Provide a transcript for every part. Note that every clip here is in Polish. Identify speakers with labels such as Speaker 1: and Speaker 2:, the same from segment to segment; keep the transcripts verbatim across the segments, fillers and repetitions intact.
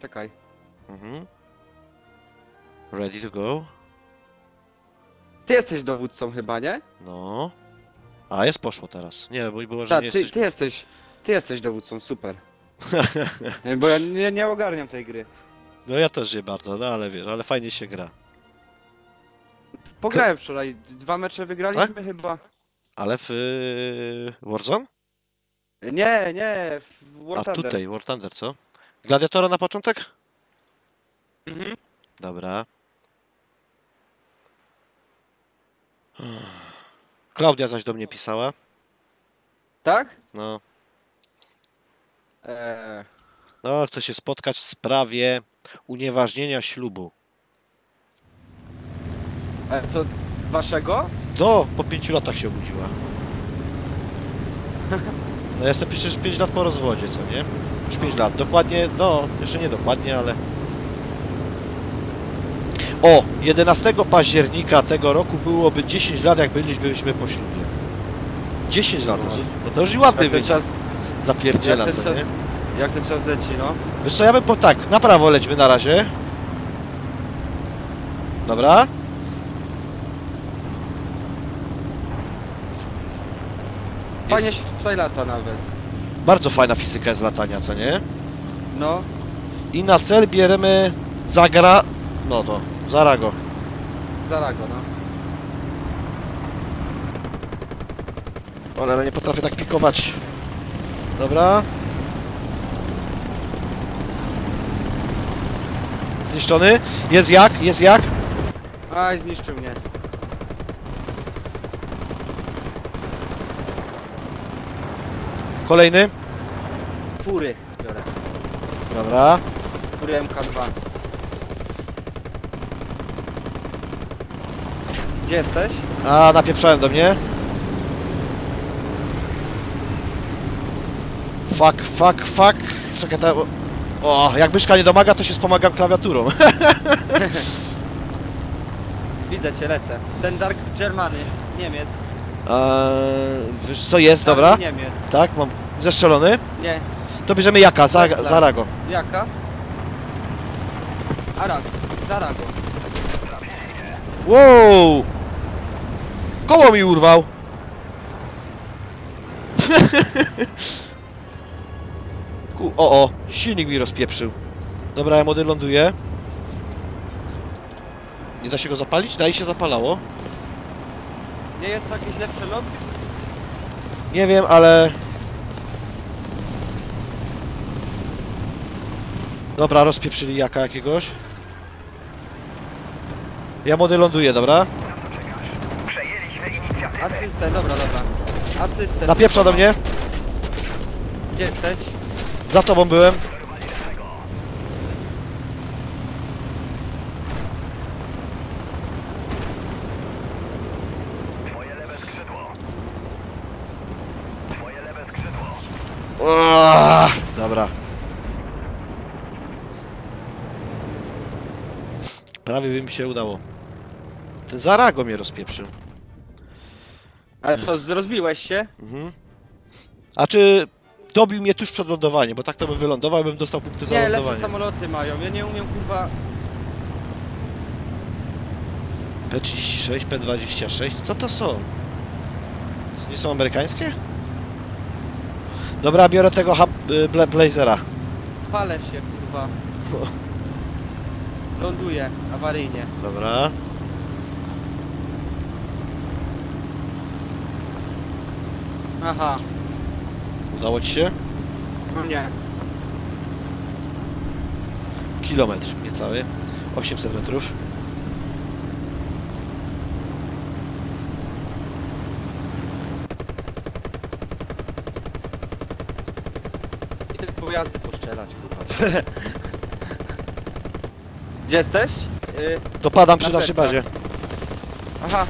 Speaker 1: Czekaj.
Speaker 2: Mhm. Ready to go?
Speaker 1: Ty jesteś dowódcą chyba, nie?
Speaker 2: No. A, jest poszło teraz. Nie, bo było, że
Speaker 1: Tak,
Speaker 2: nie
Speaker 1: ty,
Speaker 2: jesteś...
Speaker 1: ty jesteś. Ty jesteś dowódcą, super. Bo ja nie, nie ogarniam tej gry.
Speaker 2: No ja też nie bardzo, no ale wiesz, ale fajnie się gra.
Speaker 1: Pograłem wczoraj, dwa mecze wygraliśmy
Speaker 2: Tak?
Speaker 1: chyba.
Speaker 2: Ale w yy, Warzone?
Speaker 1: Nie, nie, w War
Speaker 2: A
Speaker 1: Thunder.
Speaker 2: tutaj, War Thunder, co? Gladiatora na początek?
Speaker 1: Mhm.
Speaker 2: Dobra. Klaudia zaś do mnie pisała.
Speaker 1: Tak?
Speaker 2: No.
Speaker 1: Eee,
Speaker 2: No, chce się spotkać w sprawie unieważnienia ślubu.
Speaker 1: e, co, waszego?
Speaker 2: No, po pięciu latach się obudziła. No jestem przecież pięć lat po rozwodzie, co nie? Już pięć lat. Dokładnie, no, jeszcze nie dokładnie, ale... O! jedenastego października tego roku byłoby dziesięć lat, jak bylibyśmy po ślubie. dziesięć lat, no, no to już ładny
Speaker 1: Jak ten
Speaker 2: wynik.
Speaker 1: czas,
Speaker 2: Zapierdziela,
Speaker 1: jak ten
Speaker 2: co
Speaker 1: czas,
Speaker 2: nie?
Speaker 1: jak ten czas leci, no.
Speaker 2: Wiesz co, ja bym po tak, na prawo lećmy na razie. Dobra.
Speaker 1: Fajnie
Speaker 2: Jest
Speaker 1: się tutaj lata nawet.
Speaker 2: bardzo fajna fizyka jest latania, co nie?
Speaker 1: No,
Speaker 2: I na cel bierzemy zagra... No to, Zarago.
Speaker 1: Zarago, no.
Speaker 2: O, ale nie potrafię tak pikować. Dobra. Zniszczony. Jest jak, jest jak.
Speaker 1: Aj, zniszczył mnie.
Speaker 2: Kolejny.
Speaker 1: Fury biorę.
Speaker 2: Dobra.
Speaker 1: Fury M K dwa. Gdzie jesteś?
Speaker 2: A, napieprzałem do mnie. Fuck, fuck, fuck. Czekaj, ta... O, jak myszka nie domaga, to się wspomagam klawiaturą.
Speaker 1: Widzę cię, lecę. Ten Dark Germany, Niemiec.
Speaker 2: Eee, wiesz co jest, dobra?
Speaker 1: Niemiec.
Speaker 2: Tak, mam zestrzelony.
Speaker 1: Nie,
Speaker 2: To bierzemy jaka, za,
Speaker 1: Tesla.
Speaker 2: Zarago.
Speaker 1: jaka? Arago, Zarago.
Speaker 2: Wow! Koło mi urwał! Ku, o, o, silnik mi rozpieprzył. Dobra, ja młody ląduję. Nie da się go zapalić? Da i się zapalało.
Speaker 1: Nie jest to jakieś lepsze lobby?
Speaker 2: Nie wiem, ale... Dobra, rozpieprzyli jaka jakiegoś. Ja młody ląduję, dobra?
Speaker 1: Asystę, dobra, dobra. Asystę.
Speaker 2: Napieprza do mnie.
Speaker 1: Gdzie jesteś?
Speaker 2: Za tobą byłem. Oooo, dobra. Prawie by mi się udało. Ten Zarago mnie rozpieprzył.
Speaker 1: Ale co, rozbiłeś się?
Speaker 2: Mhm. A czy dobił mnie tuż przed lądowaniem, bo tak to bym wylądował, bym dostał punkty za
Speaker 1: Nie, lepsze
Speaker 2: lądowanie.
Speaker 1: samoloty mają. Ja nie umiem, kurwa...
Speaker 2: P trzydzieści sześć, P dwadzieścia sześć, co to są? Nie są amerykańskie? Dobra, biorę tego hub- y, bla Blazera.
Speaker 1: Palę się, kurwa. Ląduję, awaryjnie.
Speaker 2: Dobra.
Speaker 1: Aha.
Speaker 2: Udało ci się?
Speaker 1: No nie.
Speaker 2: Kilometr niecały. osiemset metrów.
Speaker 1: I te pojazdy poszczelać, kurwa. Gdzie jesteś? Yy,
Speaker 2: Dopadam przy
Speaker 1: Na
Speaker 2: naszej
Speaker 1: plecach.
Speaker 2: bazie.
Speaker 1: aha.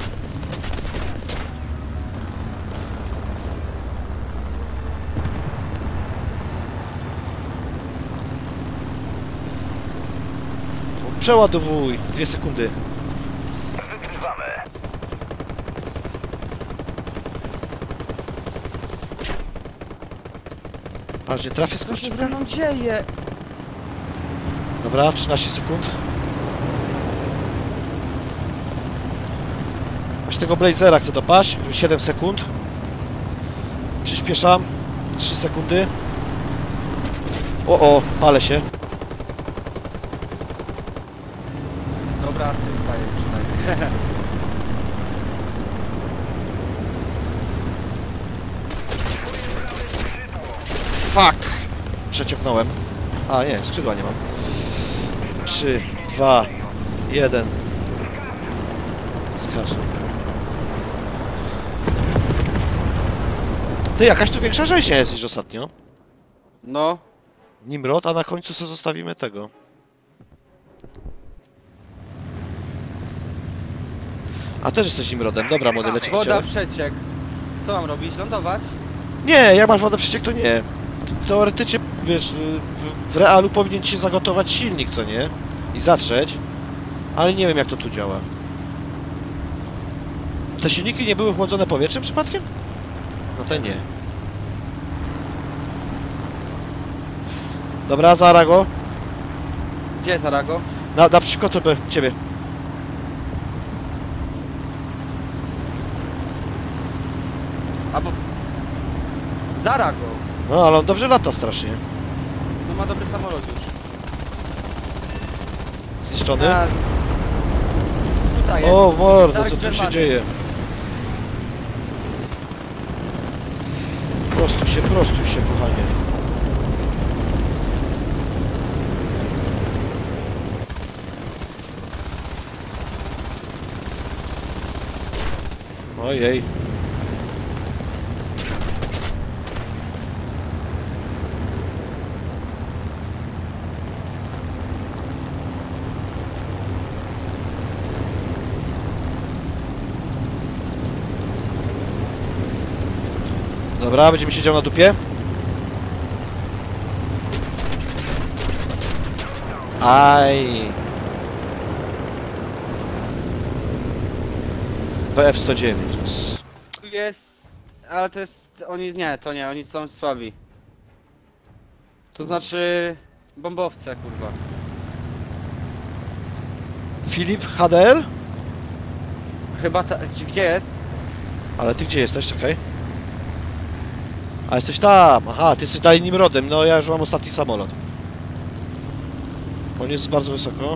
Speaker 2: Przeładowuj. Dwie sekundy.
Speaker 3: Wygrywamy.
Speaker 2: Patrz, nie trafię
Speaker 1: Co się ze
Speaker 2: skurczywka?
Speaker 1: mną dzieje?
Speaker 2: Dobra, trzynaście sekund. Aż tego Blazera chcę dopaść. siedem sekund. Przyspieszam. trzy sekundy. O, o, palę się.
Speaker 1: Dobra asysta jest przynajmniej.
Speaker 2: Fuck! Przeciągnąłem. A nie, skrzydła nie mam. trzy, dwa, jeden. Skaczę. Ty, jakaś tu większa rzeźnia jest niż ostatnio.
Speaker 1: No.
Speaker 2: Nimrod, a na końcu sobie zostawimy tego. A też jesteś Nimrodem. Dobra, młody, leci do
Speaker 1: Woda
Speaker 2: ciebie.
Speaker 1: przeciek. Co mam robić? Lądować?
Speaker 2: Nie, jak masz wodę przeciek, to nie. Teoretycznie, wiesz, w- w realu powinien ci się zagotować silnik, co nie? I zatrzeć. Ale nie wiem, jak to tu działa. Te silniki nie były chłodzone powietrzem przypadkiem? No te nie. Dobra, zara go.
Speaker 1: Gdzie jest Arago?
Speaker 2: Na, na przykotę ciebie.
Speaker 1: Albo... Zarago!
Speaker 2: No, ale on dobrze lata strasznie.
Speaker 1: No ma dobry samolot już.
Speaker 2: Zniszczony?
Speaker 1: A... Tutaj jest.
Speaker 2: O, mordo,
Speaker 1: Dark
Speaker 2: co tu się
Speaker 1: Germany.
Speaker 2: dzieje? Prostuj się, prostuj się, kochanie. Ojej. Dobra, będziemy siedział na dupie. Aj. P F sto dziewięć.
Speaker 1: Tu jest... Ale to jest... Oni... Nie, to nie, oni są słabi. To znaczy... Bombowce, kurwa.
Speaker 2: Filip H D L?
Speaker 1: Chyba ta... Gdzie jest?
Speaker 2: Ale ty gdzie jesteś? Czekaj. A jesteś tam. Aha, ty jesteś dalej Nimrodem. No ja już mam ostatni samolot. On jest bardzo wysoko.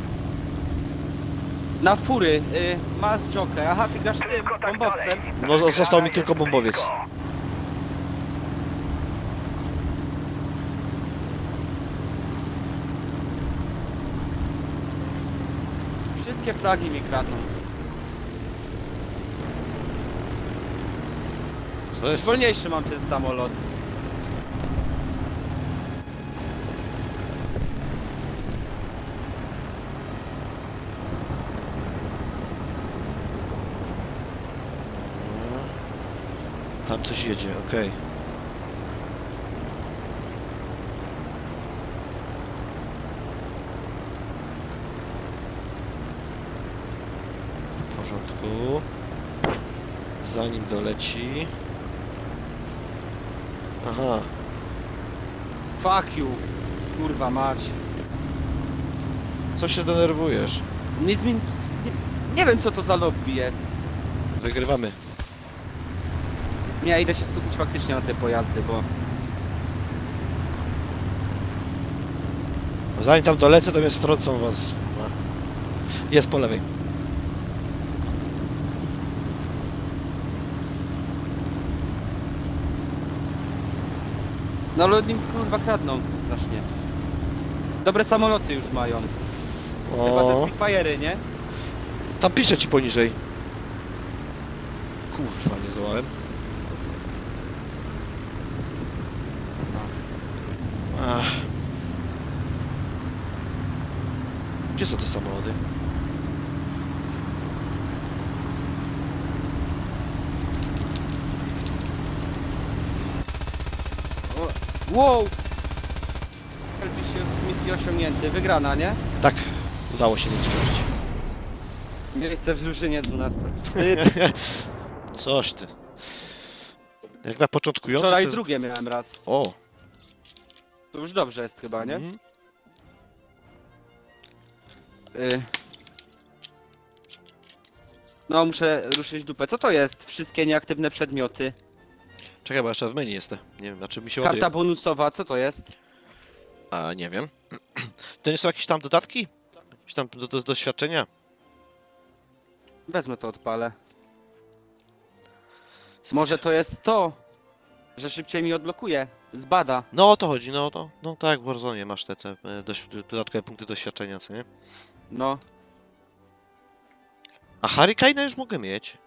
Speaker 1: Na fury. Y, Mass Jockey. Aha, ty grasz tym bombowcem.
Speaker 2: No zo- został mi tylko bombowiec.
Speaker 1: Wszystkie flagi mi kradną.
Speaker 2: Co jest?
Speaker 1: Wolniejszy mam ten samolot.
Speaker 2: Tam coś jedzie, okej. W porządku. Zanim doleci. Aha.
Speaker 1: Fuck you. Kurwa mać.
Speaker 2: Co się denerwujesz?
Speaker 1: Nic mi... Nie, nie wiem co to za lobby jest.
Speaker 2: Wygrywamy.
Speaker 1: Nie, idę się skupić faktycznie na te pojazdy, bo...
Speaker 2: Zanim tam dolecę, to mnie strącą was. A. Jest po lewej.
Speaker 1: No ale nim kurwa kradną strasznie. Dobre samoloty już mają. Chyba te
Speaker 2: O,
Speaker 1: Spitfire'y, nie?
Speaker 2: tam pisze ci poniżej. Kurwa, nie zdołałem. Ach. Gdzie są te samochody?
Speaker 1: O, wow! Cel misji- misji osiągnięty. Wygrana, nie?
Speaker 2: Tak, udało się mnie stworzyć.
Speaker 1: Miejsce w drużynie dwunaste. Wstyd.
Speaker 2: Coś ty. Jak na początkujący
Speaker 1: Wczoraj
Speaker 2: to jest...
Speaker 1: drugie miałem raz.
Speaker 2: O!
Speaker 1: To już dobrze jest chyba, nie?
Speaker 2: Mhm.
Speaker 1: Y... No, muszę ruszyć dupę. Co to jest? Wszystkie nieaktywne przedmioty.
Speaker 2: Czekaj, bo jeszcze w menu jestem. Nie wiem, na czym mi się ładuje.
Speaker 1: Karta bonusowa, co to jest?
Speaker 2: A, nie wiem. To nie są jakieś tam dodatki? Jakieś tam do, do, doświadczenia?
Speaker 1: Wezmę to, odpalę. Może to jest to, że szybciej mi odblokuje. Zbada.
Speaker 2: No o to chodzi, no to. No tak, w Warzone masz te, te e, doś, dodatkowe punkty doświadczenia, co nie?
Speaker 1: No.
Speaker 2: A Hurricane'a już mogę mieć.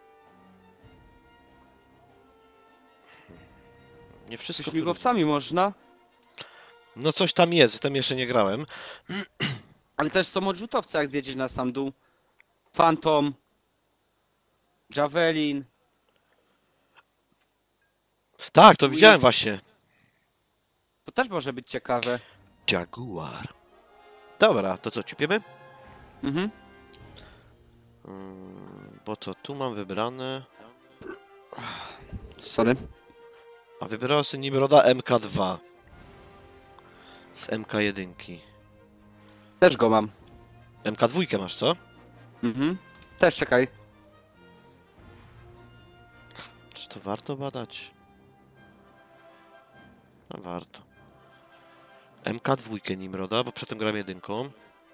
Speaker 2: Nie
Speaker 1: Z
Speaker 2: wszystko.
Speaker 1: śmigłowcami można.
Speaker 2: No coś tam jest, tam jeszcze nie grałem.
Speaker 1: Ale też są odrzutowce, jak zjedziesz na sam dół. Phantom. Javelin.
Speaker 2: Tak, to widziałem właśnie.
Speaker 1: To też może być ciekawe.
Speaker 2: Jaguar. Dobra, to co, ciupiemy?
Speaker 1: Mhm.
Speaker 2: Mm, bo co, tu mam wybrane...
Speaker 1: Sorry.
Speaker 2: A wybrałem sobie Nimroda M K dwa. Z M K jeden.
Speaker 1: Też go mam.
Speaker 2: M K dwa masz, co?
Speaker 1: Mhm. Też czekaj.
Speaker 2: Czy to warto badać? No warto. M K dwa Nimroda, bo przedtem grałem jedynką.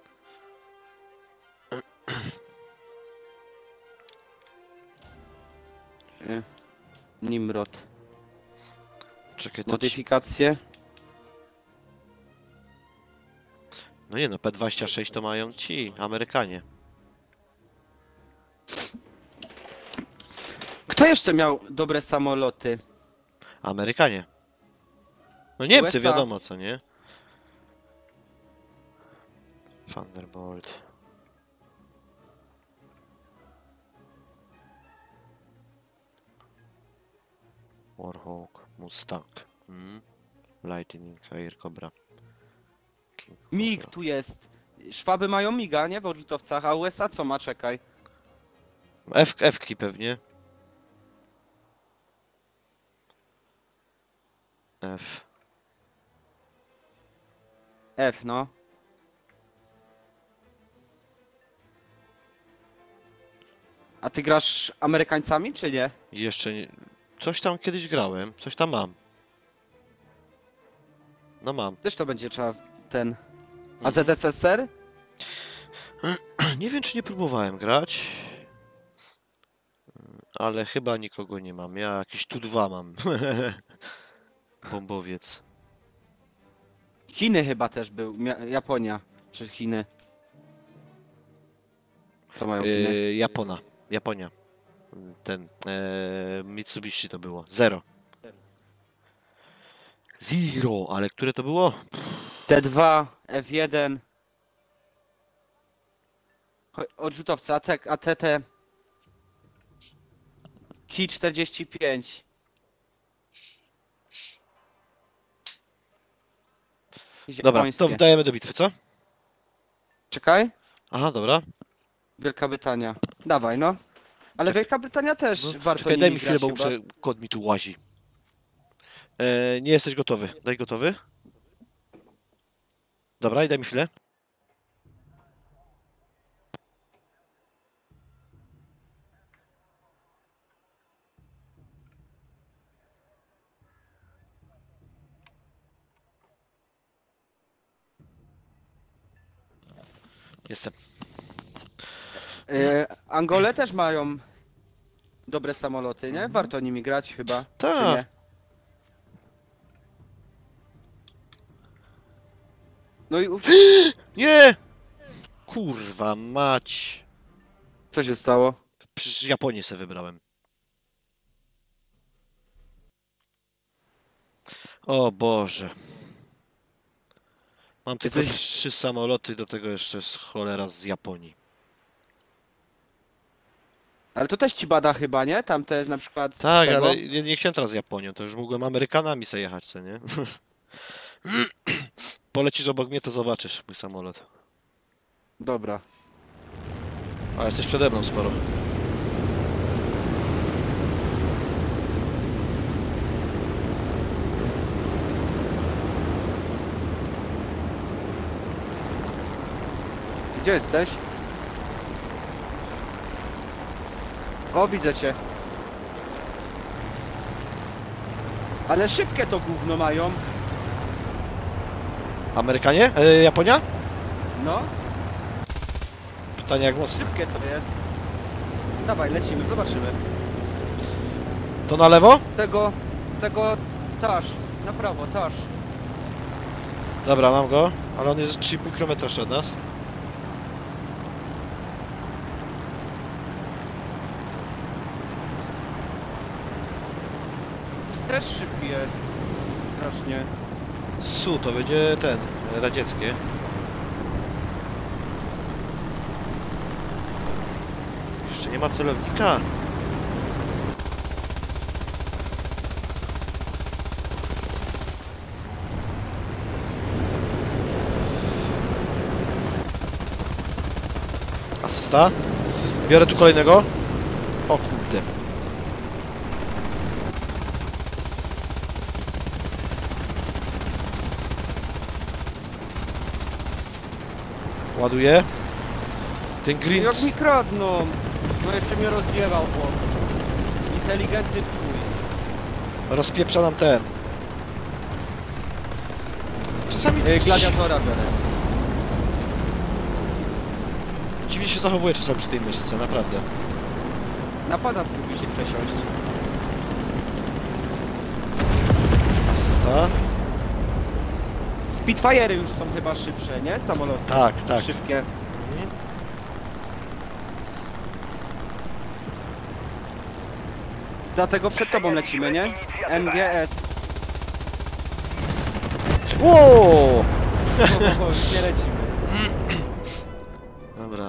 Speaker 1: Y, Nimrod.
Speaker 2: Czekaj, to ci...
Speaker 1: Modyfikacje.
Speaker 2: No nie no, P dwadzieścia sześć to mają ci, Amerykanie.
Speaker 1: Kto jeszcze miał dobre samoloty?
Speaker 2: Amerykanie. No Niemcy,
Speaker 1: U S A.
Speaker 2: wiadomo co, nie? Thunderbolt. Warhawk, Mustang. Mm. Lightning, Air Cobra. King
Speaker 1: Mig
Speaker 2: Cobra.
Speaker 1: tu jest. Szwaby mają miga, nie? W odrzutowcach, a U S A co ma? Czekaj.
Speaker 2: F, F-ki pewnie. F.
Speaker 1: F, no. A ty grasz Amerykańcami, czy nie?
Speaker 2: Jeszcze nie... Coś tam kiedyś grałem, coś tam mam. No mam.
Speaker 1: Też to będzie trzeba ten... A
Speaker 2: Mhm.
Speaker 1: Z S S R?
Speaker 2: Nie wiem, czy nie próbowałem grać. Ale chyba nikogo nie mam. Ja jakiś tu dwa mam. Bombowiec.
Speaker 1: Chiny chyba też był. Mia- Japonia. Czy Chiny? Co mają Chiny?
Speaker 2: Yy, Japona. Japonia. Ten. Yy, Mitsubishi to było. Zero. Zero, ale które to było?
Speaker 1: T dwa, F jeden. Cho- Odrzutowce, A T, A T T. Ki czterdzieści pięć.
Speaker 2: Dobra,
Speaker 1: Japońskie.
Speaker 2: to wdajemy do bitwy, co?
Speaker 1: Czekaj.
Speaker 2: Aha, dobra.
Speaker 1: Wielka Brytania. Dawaj, no. Ale
Speaker 2: Czek-
Speaker 1: Wielka Brytania też
Speaker 2: No,
Speaker 1: warto
Speaker 2: czekaj,
Speaker 1: nimi
Speaker 2: daj mi chwilę,
Speaker 1: grać
Speaker 2: bo
Speaker 1: chyba.
Speaker 2: muszę... Kod mi tu łazi. E, nie jesteś gotowy. Daj gotowy. Dobra, i daj mi chwilę. Jestem.
Speaker 1: E, Angole też mają dobre samoloty, nie? Warto nimi grać chyba.
Speaker 2: Tak.
Speaker 1: czy nie? No i uf,
Speaker 2: Nie! Kurwa mać.
Speaker 1: co się stało?
Speaker 2: Przecież Japonię sobie wybrałem. O Boże. Mam tylko
Speaker 1: Jesteś-
Speaker 2: trzy samoloty, do tego jeszcze z cholera z Japonii.
Speaker 1: Ale to też ci bada chyba, nie? Tam to jest na przykład z
Speaker 2: Tak,
Speaker 1: tego.
Speaker 2: ale nie, nie chciałem teraz Japonią, to już mogłem Amerykanami sobie jechać, co nie? Polecisz obok mnie, to zobaczysz mój samolot.
Speaker 1: Dobra.
Speaker 2: A jesteś przede mną sporo.
Speaker 1: Gdzie jesteś? O, widzę cię. Ale szybkie to gówno mają.
Speaker 2: Amerykanie? E, Japonia?
Speaker 1: No,
Speaker 2: Pytanie jak mocno.
Speaker 1: szybkie to jest. Dawaj, lecimy, zobaczymy.
Speaker 2: To na lewo?
Speaker 1: Tego, tego, taż, na prawo, taż.
Speaker 2: Dobra, mam go. Ale on jest trzy i pół kilometra jeszcze od nas.
Speaker 1: Też szybki jest. Strasznie.
Speaker 2: Su, to będzie ten, e, radzieckie. Jeszcze nie ma celownika. Asysta. Biorę tu kolejnego. O kurde. Ładuję. Ten green...
Speaker 1: Jak mi kradną. No jeszcze mnie rozjebał chłop. Inteligentny twój.
Speaker 2: rozpieprza nam ten. Czasami
Speaker 1: Yy, gladiatora biorę.
Speaker 2: dziwnie się zachowuje czasami przy tej myszce, naprawdę.
Speaker 1: Napada, spróbuj się przesiąść.
Speaker 2: Asysta.
Speaker 1: Spitfire'y już są chyba szybsze, nie? Samoloty.
Speaker 2: Tak, tak.
Speaker 1: Szybkie.
Speaker 2: Mhm.
Speaker 1: Dlatego przed tobą lecimy, nie? M G S.
Speaker 2: Ło!
Speaker 1: O, o, o, już nie lecimy.
Speaker 2: Dobra.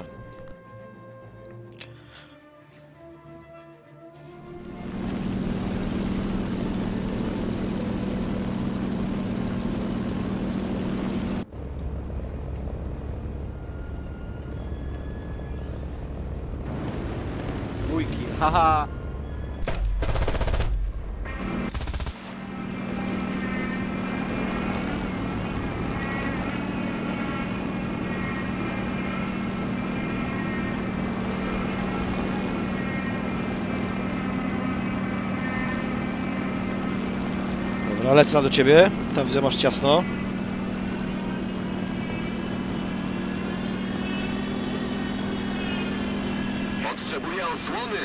Speaker 1: Mój kill, haha.
Speaker 2: Dobra, lecę do ciebie. Tam widzę, masz ciasno.
Speaker 3: Potrzebuję osłony.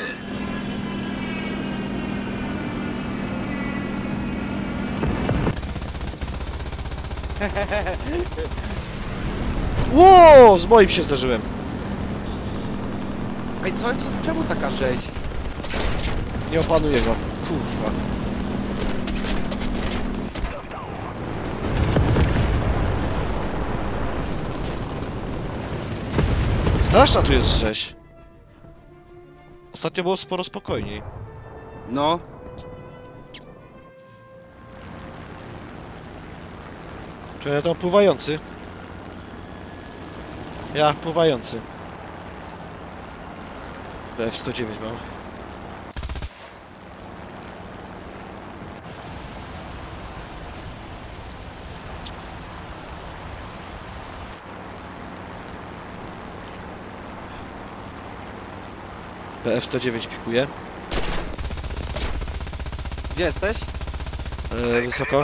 Speaker 2: Ło! Z moim się zderzyłem.
Speaker 1: Ej, co, co, czemu taka rzeź?
Speaker 2: Nie opanuję go. Kurwa. Straszna tu jest rzeź. Ostatnio było sporo spokojniej.
Speaker 1: No.
Speaker 2: Czy ja tam pływający? Ja pływający. B F sto dziewięć mam. B F sto dziewięć pikuje.
Speaker 1: Gdzie jesteś?
Speaker 2: E, wysoko.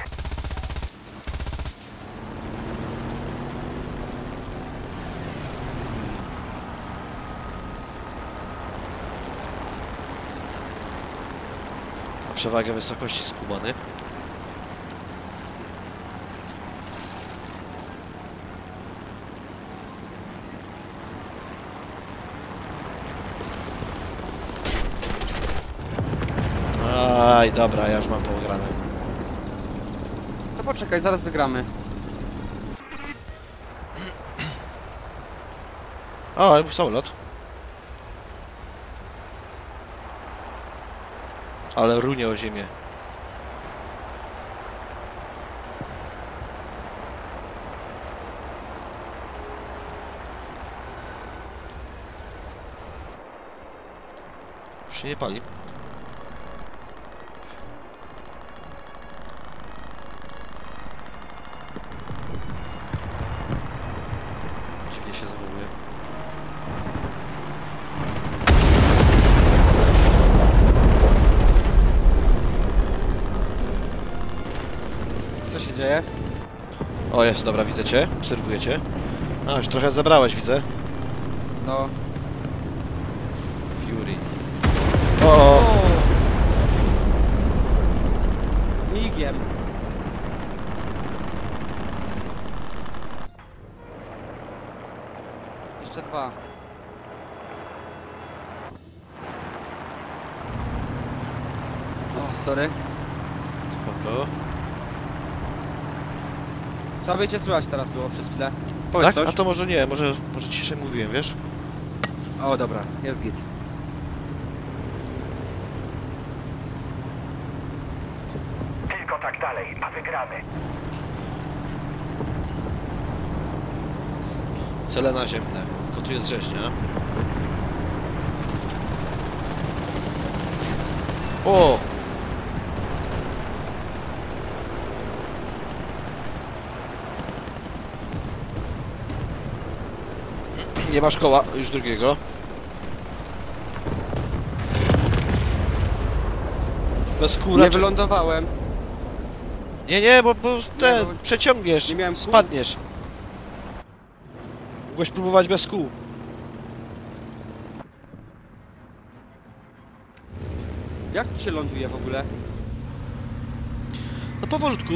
Speaker 2: Ma przewagę wysokości skubany. Aj, dobra, ja już mam pograne.
Speaker 1: To poczekaj, zaraz wygramy.
Speaker 2: O, samolot. Ale runie o ziemię. Już się nie pali. Dziwnie się zachowuje. O, jest, dobra, widzę cię. Obserwuję cię. A, już trochę zabrałeś, widzę.
Speaker 1: No.
Speaker 2: Fury. O, o.
Speaker 1: Migiem. Jeszcze dwa. O, sorry.
Speaker 2: Spoko.
Speaker 1: Słabiej cię słychać teraz było przez chwilę. Powiedz
Speaker 2: Tak?
Speaker 1: coś.
Speaker 2: A to może nie, może, może ciszej mówiłem, wiesz?
Speaker 1: O, dobra, jest git.
Speaker 3: Tylko tak dalej, a wygramy.
Speaker 2: Cele naziemne. Tylko tu jest rzeźnia. O! Nie ma szkoła, już drugiego. Bez kół
Speaker 1: Nie
Speaker 2: raczej...
Speaker 1: wylądowałem.
Speaker 2: Nie, nie, bo, bo ten,
Speaker 1: bo
Speaker 2: przeciągniesz,
Speaker 1: nie miałem kół.
Speaker 2: spadniesz. Mogłeś próbować bez kół.
Speaker 1: Jak ci się ląduje w ogóle?
Speaker 2: No powolutku.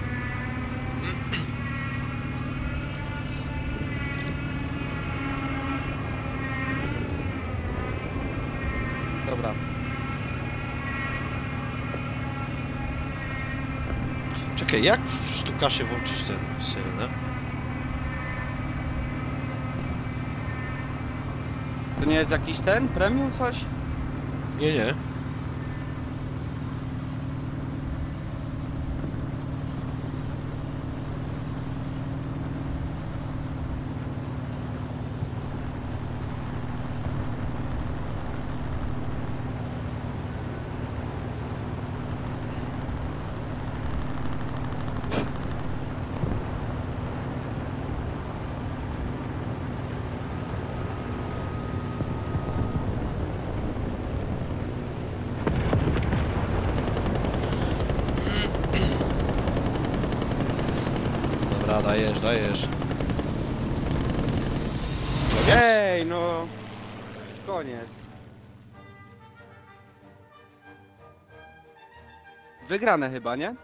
Speaker 1: Dobra.
Speaker 2: Czekaj, jak w sztukasie włączyć ten syrenę?
Speaker 1: To nie jest jakiś ten? Premium coś?
Speaker 2: Nie, nie. Dobra, dajesz, dajesz. Koniec?
Speaker 1: Ej, no. Koniec. Wygrane chyba, nie?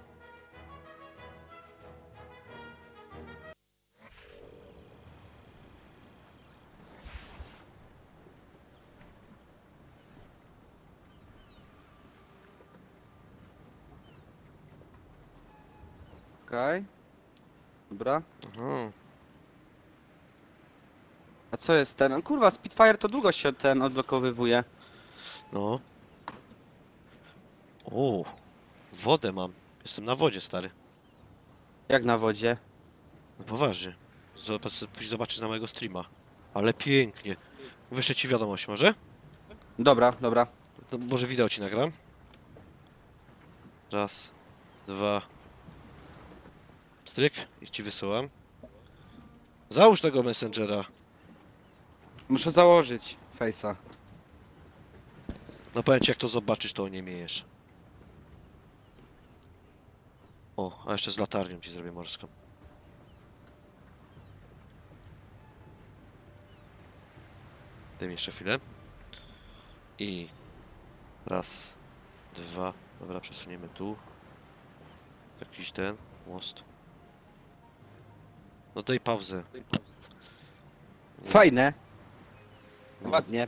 Speaker 1: Okej. Okay. Dobra.
Speaker 2: Aha.
Speaker 1: A co jest ten? Kurwa, Spitfire to długo się ten odblokowywuje.
Speaker 2: No. O, wodę mam. Jestem na wodzie, stary.
Speaker 1: Jak na wodzie.
Speaker 2: No poważnie. Zobacz, pójdź zobaczyć na mojego streama. Ale pięknie. Wyślę ci wiadomość, może?
Speaker 1: Dobra, dobra.
Speaker 2: To może wideo ci nagram. Raz, dwa. Stryk i ci wysyłam. Załóż tego Messengera.
Speaker 1: Muszę założyć face'a.
Speaker 2: No powiem ci, jak to zobaczysz, to nie miejesz. O, a jeszcze z latarnią ci zrobię morską. Daj mi jeszcze chwilę. I raz, dwa. Dobra, przesuniemy tu. Jakiś ten most. No daj pauzę.
Speaker 1: Fajne.
Speaker 2: No.
Speaker 1: Ładnie.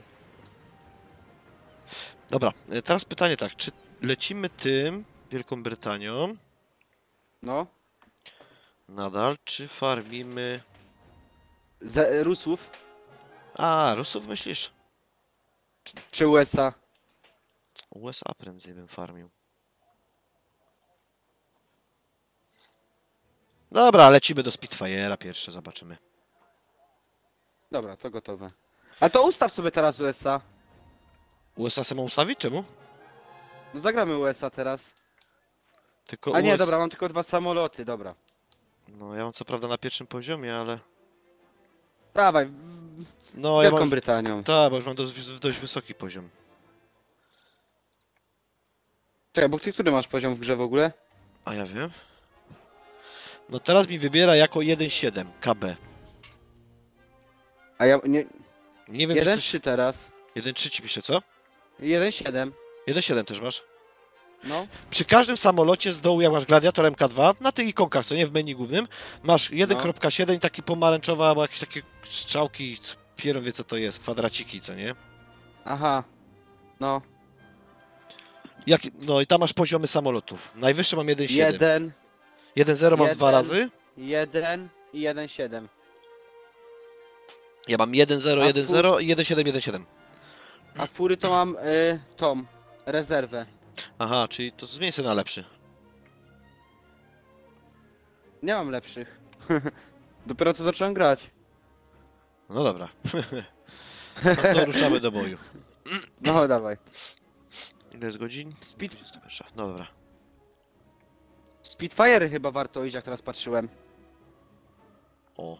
Speaker 2: Dobra, e, teraz pytanie tak, czy lecimy tym Wielką Brytanią
Speaker 1: No.
Speaker 2: nadal, czy farmimy...
Speaker 1: Z Rusów
Speaker 2: A, Rusów myślisz?
Speaker 1: czy U S A?
Speaker 2: U S A prędzej bym farmił. Dobra, lecimy do Spitfire'a pierwsze, zobaczymy.
Speaker 1: Dobra, to gotowe. A to ustaw sobie teraz U S A.
Speaker 2: U S A se mam ustawić? Czemu?
Speaker 1: No zagramy U S A teraz.
Speaker 2: Tylko
Speaker 1: A nie,
Speaker 2: U S...
Speaker 1: dobra, mam tylko dwa samoloty, dobra.
Speaker 2: No, ja mam co prawda na pierwszym poziomie, ale...
Speaker 1: Dawaj,
Speaker 2: No, ja
Speaker 1: Wielką
Speaker 2: mam...
Speaker 1: Brytanią.
Speaker 2: Tak, bo już mam dość, dość wysoki poziom.
Speaker 1: Czekaj, bo ty który masz poziom w grze w ogóle?
Speaker 2: A ja wiem. No teraz mi wybiera jako jeden siedem K B.
Speaker 1: A ja nie...
Speaker 2: Nie wiem,
Speaker 1: jeden
Speaker 2: czy to...
Speaker 1: trzy teraz.
Speaker 2: jeden trzy ci pisze, co?
Speaker 1: jeden siedem.
Speaker 2: jeden siedem też masz?
Speaker 1: No.
Speaker 2: Przy każdym samolocie z dołu, jak masz Gladiator M K dwa, na tych ikonkach, co nie, w menu głównym, masz jeden siedem i taki pomarańczowa, albo jakieś takie strzałki, co pieron wie co to jest, kwadraciki, co nie?
Speaker 1: Aha. No.
Speaker 2: Jak, no i tam masz poziomy samolotów. Najwyższy mam jeden siedem.
Speaker 1: jeden,
Speaker 2: jeden zero mam
Speaker 1: jeden.
Speaker 2: dwa razy.
Speaker 1: jeden i jeden siedem.
Speaker 2: Ja mam jeden zero,
Speaker 1: A
Speaker 2: jeden
Speaker 1: fu-
Speaker 2: zero i jeden siedem, jeden siedem.
Speaker 1: A fury to mam y, tą rezerwę.
Speaker 2: Aha, czyli to zmień sobie na lepszy.
Speaker 1: Nie mam lepszych. Dopiero co zacząłem grać.
Speaker 2: No dobra. No to ruszamy do boju.
Speaker 1: No dawaj.
Speaker 2: Ile jest godzin?
Speaker 1: Speed,
Speaker 2: No dobra.
Speaker 1: Spitfire chyba warto iść, jak teraz patrzyłem.
Speaker 2: O.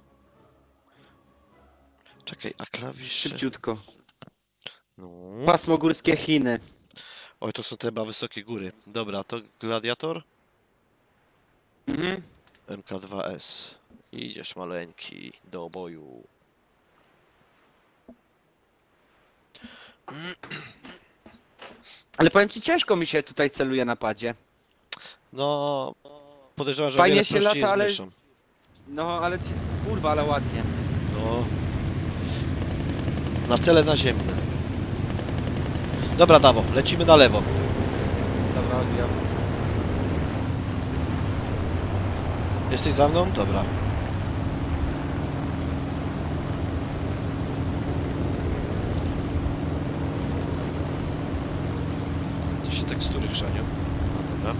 Speaker 2: Czekaj, a klawisze...
Speaker 1: Szybciutko.
Speaker 2: No.
Speaker 1: Pasmo górskie Chiny.
Speaker 2: Oj, to są te chyba wysokie góry. Dobra, to Gladiator
Speaker 1: Mhm.
Speaker 2: M K dwa S. Idziesz maleńki do boju.
Speaker 1: Ale powiem ci, ciężko mi się tutaj celuje na padzie.
Speaker 2: No... Podejrzewam, że
Speaker 1: Fajnie
Speaker 2: wiele
Speaker 1: się
Speaker 2: prościej
Speaker 1: lata,
Speaker 2: jest
Speaker 1: ale-
Speaker 2: myszą.
Speaker 1: No ale ci... kurwa, ale ładnie.
Speaker 2: No... Na cele naziemne. Dobra, Dawo, lecimy na lewo.
Speaker 1: Dobra, odbijam.
Speaker 2: Jesteś za mną? Dobra. Co się tekstury chrzanią? No, dobra.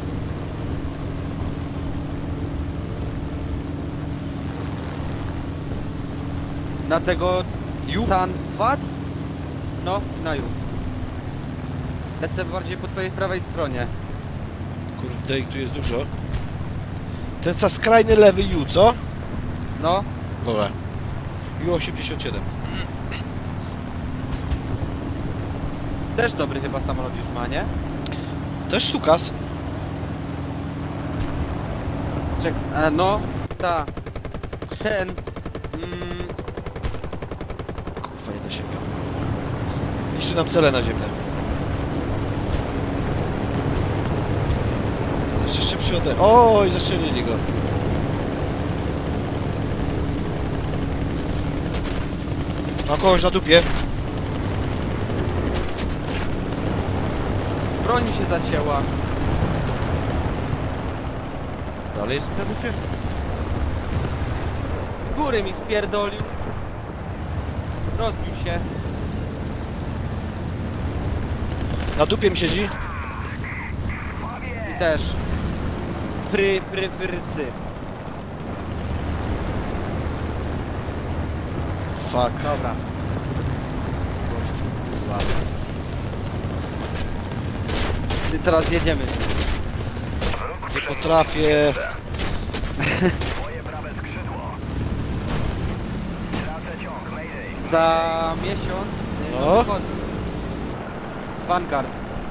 Speaker 1: Na tego...
Speaker 2: Ju?
Speaker 1: Sanfat? No, na ju. Lecę bardziej po twojej prawej stronie.
Speaker 2: Kurde, ich tu jest dużo. Ten za skrajny lewy U, co?
Speaker 1: No,
Speaker 2: Dobra. U osiemdziesiąt siedem.
Speaker 1: też dobry chyba samolot już ma, nie?
Speaker 2: Też sztukas.
Speaker 1: Czek... A, no, ta... Ten... Mm,
Speaker 2: Kurwa, nie dosięgam. Niszczy nam cele naziemne. Jeszcze szybszy ode... Oj, zastrzelili go. Mam kogoś na dupie.
Speaker 1: broń mi się zacięła.
Speaker 2: Dalej jest na dupie?
Speaker 1: Góry mi spierdolił. Rozbił się.
Speaker 2: Na dupie mi siedzi.
Speaker 1: I też. Pry, pry, prysy.
Speaker 2: Fuck.
Speaker 1: Dobra. Gościu, kurwa. I teraz jedziemy.
Speaker 2: Nie potrafię.
Speaker 3: Twoje prawe skrzydło. Tracę ciąg, mayday.
Speaker 1: Za miesiąc... y,
Speaker 2: No.
Speaker 1: wychodzi. Vanguard.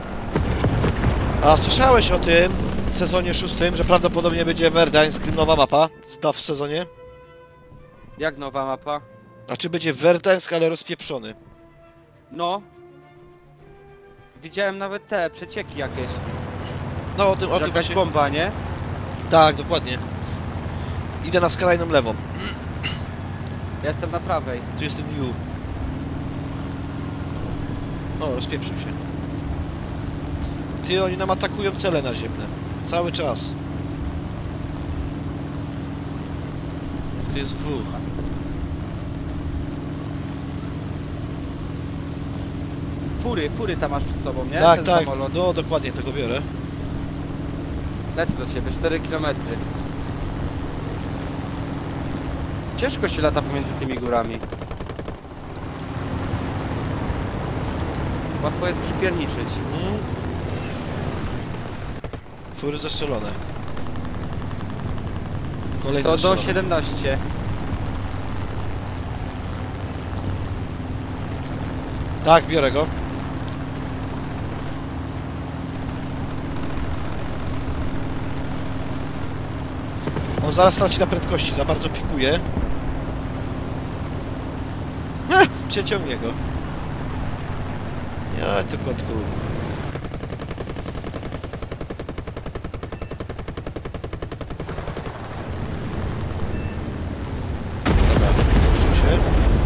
Speaker 2: A słyszałeś o tym w sezonie szóstym, że prawdopodobnie będzie Verdansk, nowa mapa w sezonie?
Speaker 1: Jak nowa mapa?
Speaker 2: Znaczy będzie Verdansk, ale rozpieprzony.
Speaker 1: No. Widziałem nawet te przecieki jakieś.
Speaker 2: No o tym, o
Speaker 1: Że
Speaker 2: tym
Speaker 1: jakaś
Speaker 2: właśnie...
Speaker 1: bomba, nie?
Speaker 2: Tak, dokładnie. Idę na skrajną lewą.
Speaker 1: Ja jestem na prawej.
Speaker 2: Tu jest ten U. O, rozpieprzył się. Ty, oni nam atakują cele naziemne. Cały czas. Tu jest dwóch.
Speaker 1: Fury, fury tam masz przed sobą, nie?
Speaker 2: Tak,
Speaker 1: Ten
Speaker 2: tak,
Speaker 1: samolot.
Speaker 2: no dokładnie tego biorę.
Speaker 1: Lecę do ciebie, cztery kilometry. Ciężko się lata pomiędzy tymi górami. Łatwo jest przypierniczyć.
Speaker 2: Mm. Fury zastrzelone. Kolejny
Speaker 1: To do
Speaker 2: zastrzelony.
Speaker 1: siedemnaście.
Speaker 2: Tak, biorę go. On zaraz straci na prędkości, za bardzo pikuje. Ha! Przeciągnie go. Ja, ty kotku. Dobra, popsuł się.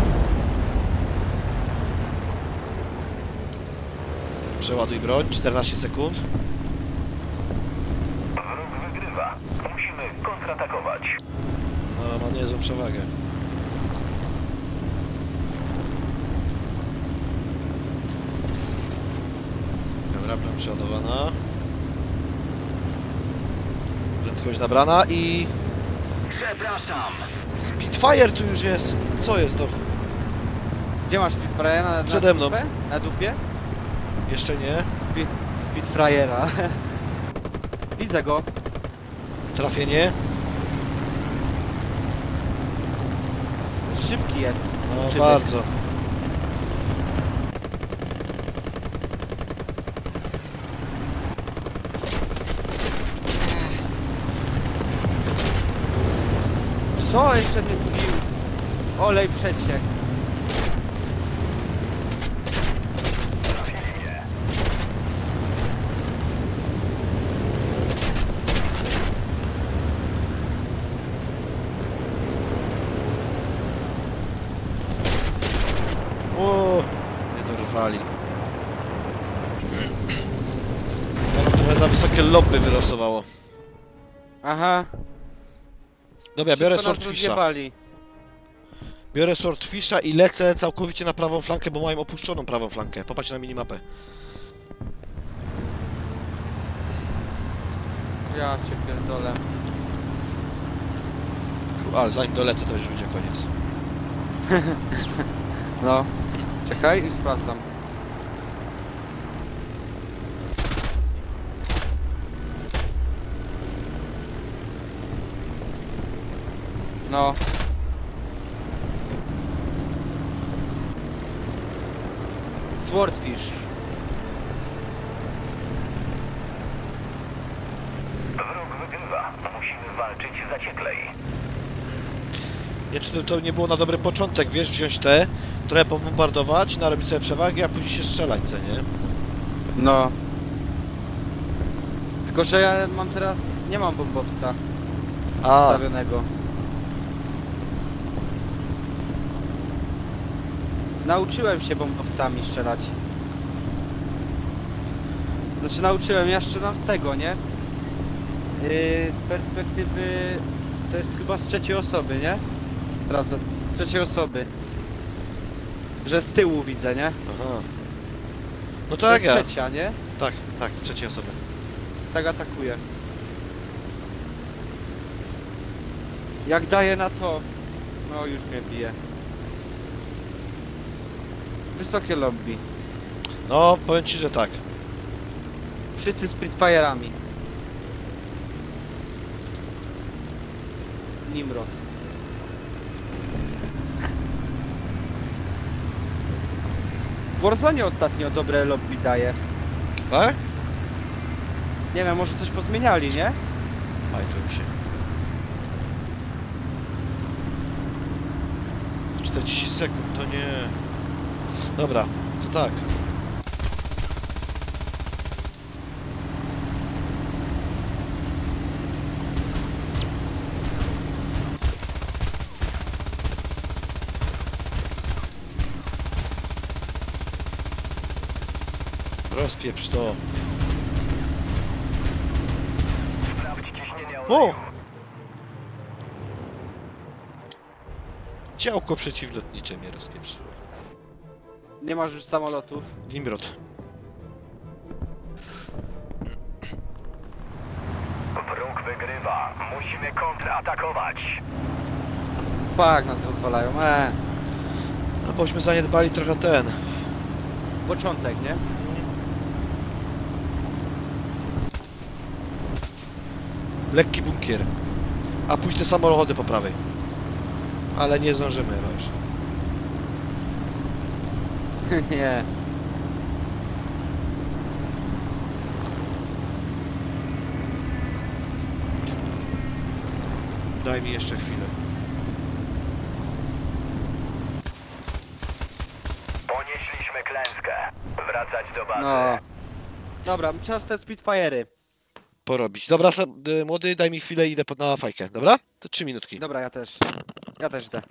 Speaker 2: Przeładuj broń, czternaście sekund.
Speaker 3: Wróg wygrywa. Musimy kontratakować.
Speaker 2: No, ma niezłą przewagę. Dobra, broń przeładowana. Prędkość nabrana i...
Speaker 3: Przepraszam.
Speaker 2: Spitfire tu już jest. Co jest to?
Speaker 1: Gdzie masz Spitfire'a? Na, na
Speaker 2: Przede mną.
Speaker 1: dupę? Na dupie?
Speaker 2: Jeszcze nie.
Speaker 1: Spi Spitfire'a. Widzę go.
Speaker 2: Trafienie.
Speaker 1: Szybki jest.
Speaker 2: No
Speaker 1: Szybek.
Speaker 2: bardzo.
Speaker 1: Co jeszcze mnie zbił? Olej przeciek.
Speaker 3: Trafili mnie.
Speaker 2: O, nie dorwali. Ja nam trochę za wysokie lobby wylosowało.
Speaker 1: Aha.
Speaker 2: Dobra, biorę
Speaker 1: Szybko nas
Speaker 2: Swordfisha.
Speaker 1: rozjebali.
Speaker 2: Biorę Swordfisha i lecę całkowicie na prawą flankę, bo mają opuszczoną prawą flankę. Popatrz na minimapę.
Speaker 1: Ja cię pierdolę.
Speaker 2: Ku- Ale zanim dolecę, to już będzie koniec.
Speaker 1: No. Czekaj i sprawdzam. No. Swordfish.
Speaker 3: Wróg wygrywa. Musimy walczyć zacieklej.
Speaker 2: Nie, czy to, to nie było na dobry początek, wiesz, wziąć te, trochę pobombardować, narobić sobie przewagi, a później się strzelać, co nie?
Speaker 1: No. Tylko, że ja mam teraz... nie mam bombowca
Speaker 2: A,
Speaker 1: stawionego. Nauczyłem się bombowcami strzelać. Znaczy nauczyłem, ja strzelam z tego, nie? Yy, z perspektywy... to jest chyba z trzeciej osoby, nie? Teraz z trzeciej osoby. Że z tyłu widzę, nie?
Speaker 2: aha. No
Speaker 1: To
Speaker 2: to jak
Speaker 1: jest
Speaker 2: ja.
Speaker 1: trzecia, nie?
Speaker 2: Tak, tak, trzeciej osoby.
Speaker 1: Tak atakuje. Jak daje na to... no już mnie bije. Wysokie lobby.
Speaker 2: No, powiem ci, że tak.
Speaker 1: Wszyscy z Spitfire'ami. Nimrod. W Warzone ostatnio dobre lobby daje.
Speaker 2: Tak?
Speaker 1: Nie wiem, może coś pozmieniali, nie?
Speaker 2: Majtują się. czterdzieści sekund, to nie... Dobra, to tak. Rozpieprz to.
Speaker 3: Sprawdź ciśnienie
Speaker 2: O!
Speaker 3: oleju.
Speaker 2: Działko przeciwlotnicze mnie rozpieprzyło.
Speaker 1: Nie masz już samolotów.
Speaker 2: Nimrod.
Speaker 3: Wróg wygrywa. Musimy kontratakować.
Speaker 1: Pak nas rozwalają. Eee,
Speaker 2: A bośmy zaniedbali trochę ten.
Speaker 1: początek, nie?
Speaker 2: Lekki bunkier. A pójść te samochody po prawej. Ale nie zdążymy chyba już.
Speaker 1: Nie.
Speaker 2: Daj mi jeszcze chwilę.
Speaker 3: Ponieśliśmy klęskę. Wracać do bazy.
Speaker 1: No. Dobra, czas te Spitfire'y.
Speaker 2: Porobić. Dobra, sam, y, młody, daj mi chwilę i idę pod na fajkę, dobra? To trzy minutki.
Speaker 1: Dobra, ja też. Ja też idę.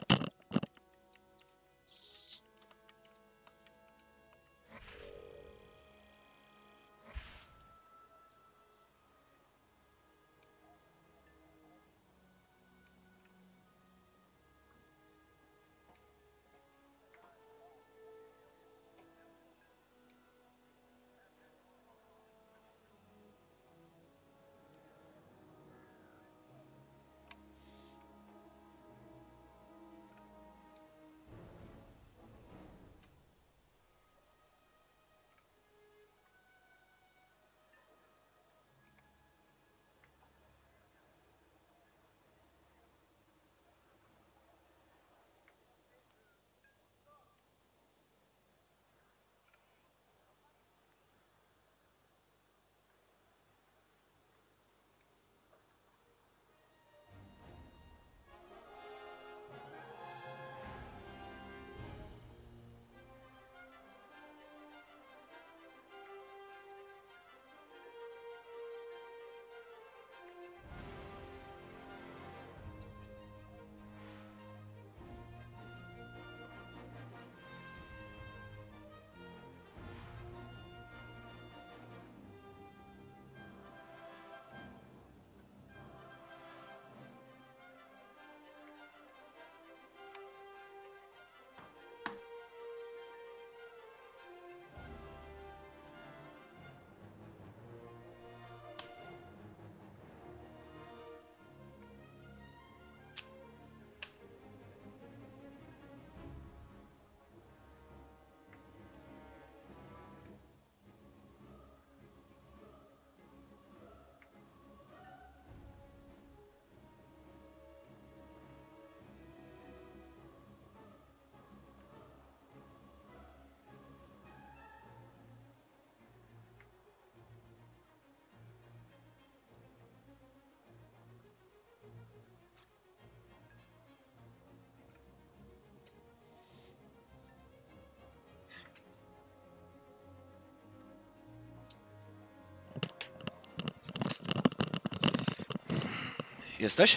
Speaker 2: Jesteś?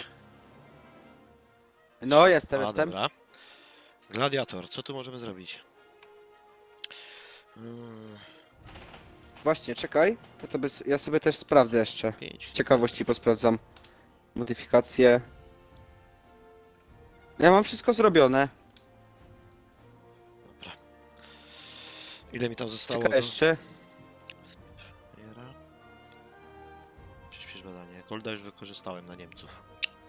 Speaker 1: No, jestem,
Speaker 2: A,
Speaker 1: jestem.
Speaker 2: dobra. Gladiator, co tu możemy zrobić? Hmm,
Speaker 1: Właśnie, czekaj. To to bez... Ja sobie też sprawdzę jeszcze.
Speaker 2: pięć.
Speaker 1: Z ciekawości posprawdzam. Modyfikacje. Ja mam wszystko zrobione.
Speaker 2: Dobra. Ile mi tam zostało?
Speaker 1: Czekaj jeszcze.
Speaker 2: Era. Przyspiesz badanie. Golda już wykorzystałem na Niemców.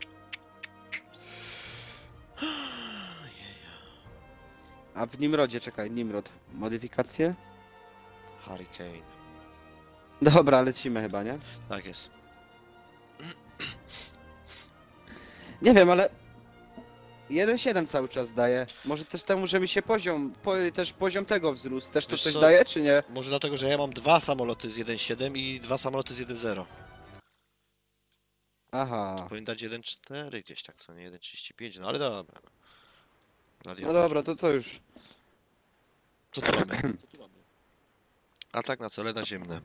Speaker 1: A w Nimrodzie, czekaj, Nimrod. Modyfikacje?
Speaker 2: Hurricane.
Speaker 1: Dobra, lecimy chyba, nie?
Speaker 2: Tak jest.
Speaker 1: Nie wiem, ale... jeden siedem cały czas daje. Może też temu, że mi się poziom, po, też poziom tego wzrósł. Też to
Speaker 2: Wiesz
Speaker 1: coś
Speaker 2: co?
Speaker 1: daje, czy nie?
Speaker 2: Może dlatego, że ja mam dwa samoloty z jeden siedem i dwa samoloty z jeden zero.
Speaker 1: Aha.
Speaker 2: Powinien dać jeden cztery gdzieś tak, co nie? jeden trzydzieści pięć, no ale dobra.
Speaker 1: No
Speaker 2: Gladiator.
Speaker 1: dobra, to to już.
Speaker 2: Co tu mamy? Atak na cele naziemne.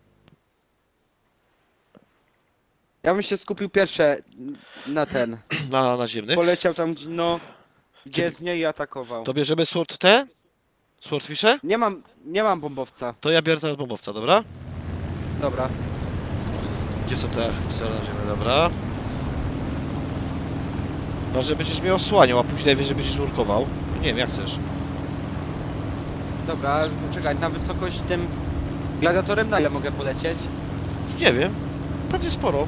Speaker 1: Ja bym się skupił pierwsze na ten.
Speaker 2: Na naziemny.
Speaker 1: Poleciał tam, no... Gdzie
Speaker 2: Ty-
Speaker 1: jest mniej i atakował.
Speaker 2: To bierzemy Sword T? Swordfishe?
Speaker 1: Nie mam, nie mam bombowca.
Speaker 2: To ja biorę teraz bombowca, dobra?
Speaker 1: Dobra.
Speaker 2: Gdzie są te cele naziemne, dobra? Chyba, że będziesz mnie osłaniał, a później wiesz, że będziesz nurkował. Nie wiem, jak chcesz.
Speaker 1: Dobra, czekaj, na wysokość tym gladiatorem na ile mogę polecieć?
Speaker 2: Nie wiem. Pewnie sporo.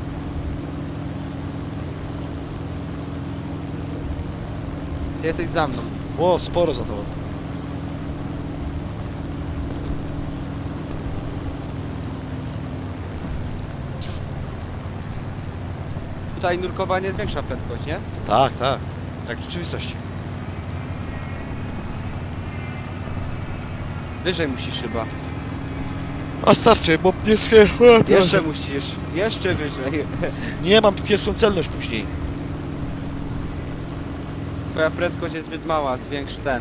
Speaker 1: Ty jesteś za mną.
Speaker 2: O, sporo za to.
Speaker 1: Tutaj nurkowanie zwiększa prędkość, nie?
Speaker 2: Tak, tak. Jak w rzeczywistości.
Speaker 1: Wyżej musisz chyba.
Speaker 2: A starczy, bo nie schę...
Speaker 1: Jeszcze musisz. Jeszcze wyżej.
Speaker 2: Nie mam pierwszą celność później.
Speaker 1: Twoja prędkość jest zbyt mała, zwiększ ten.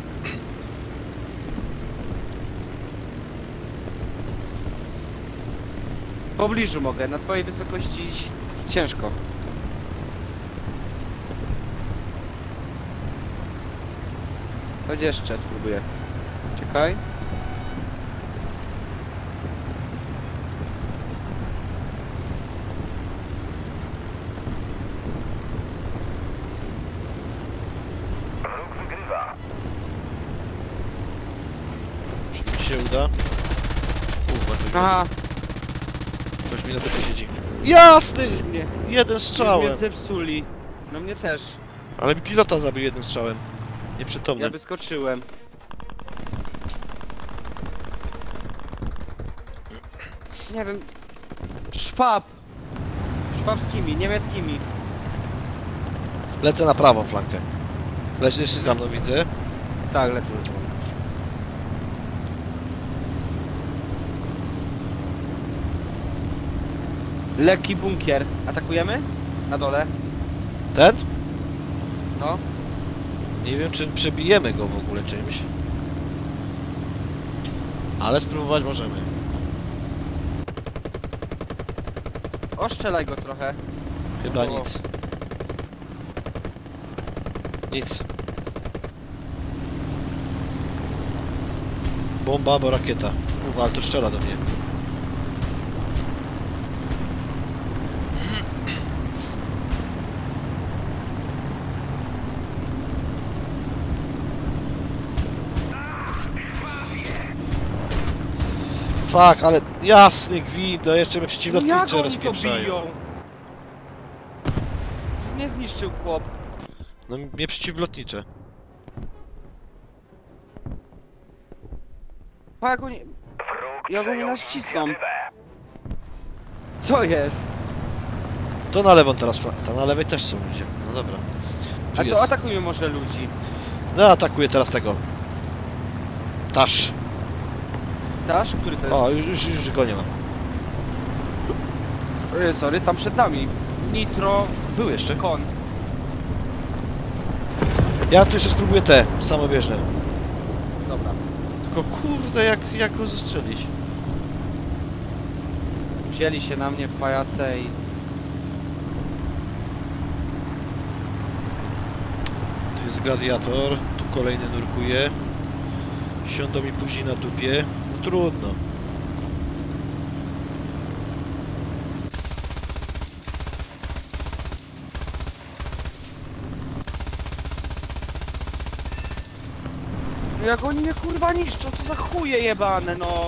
Speaker 1: W pobliżu mogę, na twojej wysokości ciężko. Chodź jeszcze, spróbuję. Czekaj.
Speaker 3: Wróg wygrywa.
Speaker 2: Czy mi się uda? Kurwa, to
Speaker 1: Aha,
Speaker 2: ktoś mi na typie siedzi. Jasny!
Speaker 1: mnie,
Speaker 2: Jeden
Speaker 1: mnie
Speaker 2: strzałem!
Speaker 1: zepsuli. No mnie też.
Speaker 2: Ale mi pilota zabił jednym strzałem. Nieprzytomny.
Speaker 1: Ja wyskoczyłem. Nie wiem. Szwab. Szwabskimi, niemieckimi.
Speaker 2: Lecę na prawą flankę. Lecisz jeszcze za mną, widzę.
Speaker 1: Tak, lecę za tobą. Lekki bunkier. Atakujemy? Na dole?
Speaker 2: Ten?
Speaker 1: No.
Speaker 2: Nie wiem, czy przebijemy go w ogóle czymś. Ale spróbować możemy.
Speaker 1: Oszczelaj go trochę.
Speaker 2: Chyba
Speaker 1: O.
Speaker 2: nic. Nic. Bomba albo rakieta. Kurwa, ale to strzela do mnie. Fuck, ale jasny gwint, a jeszcze mnie
Speaker 1: No jak
Speaker 2: przeciwlotnicze
Speaker 1: oni to
Speaker 2: rozpieprzają.
Speaker 1: biją? Nie zniszczył chłop.
Speaker 2: No mnie przeciwlotnicze.
Speaker 1: Pa, jak oni...
Speaker 3: Wróg
Speaker 1: Jak oni
Speaker 3: przejął
Speaker 1: nas cisną.
Speaker 3: inicjatywę.
Speaker 1: Co jest?
Speaker 2: To na lewą teraz, fla- ta na lewej też są ludzie. No dobra. Tu
Speaker 1: A to
Speaker 2: jest.
Speaker 1: atakujmy może ludzi.
Speaker 2: No atakuję teraz tego. Tasz.
Speaker 1: Dasz? Który to jest?
Speaker 2: O, już, już, już go nie ma.
Speaker 1: E, sorry, tam przed nami. Nitro
Speaker 2: Był jeszcze.
Speaker 1: Kon.
Speaker 2: Ja tu jeszcze spróbuję te, samobieżne.
Speaker 1: Dobra.
Speaker 2: Tylko kurde, jak, jak go zastrzelić?
Speaker 1: Wzięli się na mnie w pajace i...
Speaker 2: Tu jest gladiator, tu kolejny nurkuje. Siądą mi później na dupie. No trudno.
Speaker 1: No jak oni mnie kurwa niszczą, co za chuje jebane, no.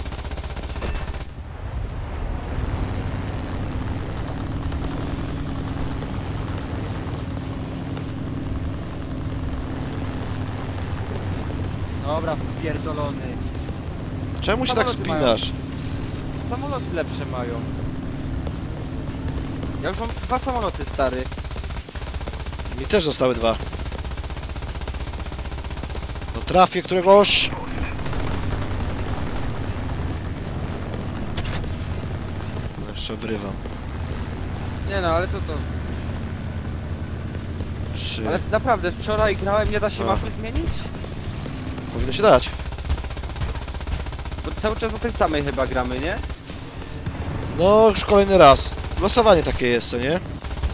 Speaker 1: Dobra, pierdolony.
Speaker 2: Czemu się tak
Speaker 1: Samoloty
Speaker 2: spinasz?
Speaker 1: Samoloty lepsze mają. Ja już mam dwa samoloty, stary.
Speaker 2: Mi też zostały dwa. No trafię któregoś. No jeszcze obrywam.
Speaker 1: Nie no, ale to to...
Speaker 2: Trzy.
Speaker 1: Ale naprawdę, wczoraj grałem, nie da się
Speaker 2: A.
Speaker 1: mapy zmienić?
Speaker 2: Powinno się dać.
Speaker 1: Bo cały czas o tej samej chyba gramy, nie?
Speaker 2: No już kolejny raz. Losowanie takie jest, co nie?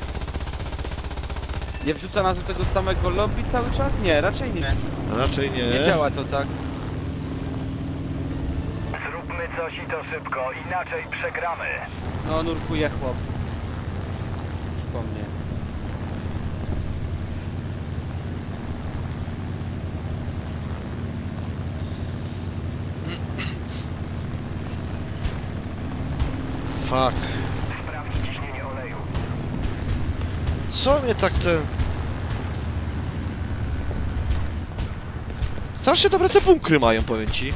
Speaker 1: Nie wrzuca nas do tego samego lobby cały czas? Nie, raczej nie.
Speaker 2: Raczej nie.
Speaker 1: Nie działa to tak.
Speaker 3: Zróbmy coś i to szybko, inaczej przegramy.
Speaker 1: No, nurkuje chłop. Już po mnie.
Speaker 2: Fuck.
Speaker 3: Sprawdź ciśnienie oleju.
Speaker 2: Co mnie tak ten... Strasznie dobre te bunkry mają, powiem ci.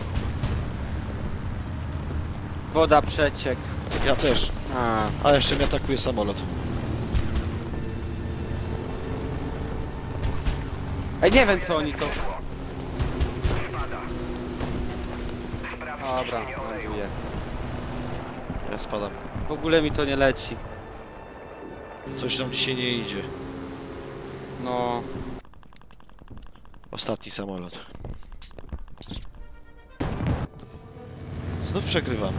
Speaker 1: Woda przeciek.
Speaker 2: Ja też.
Speaker 1: A.
Speaker 2: A jeszcze mnie atakuje samolot.
Speaker 1: Ej, nie wiem co oni to...
Speaker 3: Spada. Sprawdź
Speaker 1: Dobra,
Speaker 3: ciśnienie oleju.
Speaker 1: ląduję.
Speaker 2: Ja spadam.
Speaker 1: W ogóle mi to nie leci.
Speaker 2: Coś nam dzisiaj nie idzie.
Speaker 1: No...
Speaker 2: Ostatni samolot. Znów przegrywamy.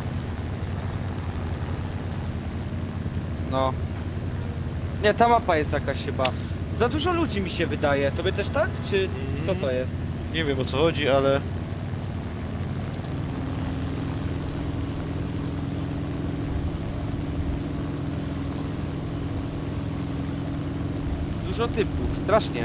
Speaker 1: No. Nie, ta mapa jest jakaś chyba. Za dużo ludzi mi się wydaje. Tobie też tak? Czy co to jest?
Speaker 2: Nie wiem o co chodzi, ale...
Speaker 1: Dużo typów, strasznie.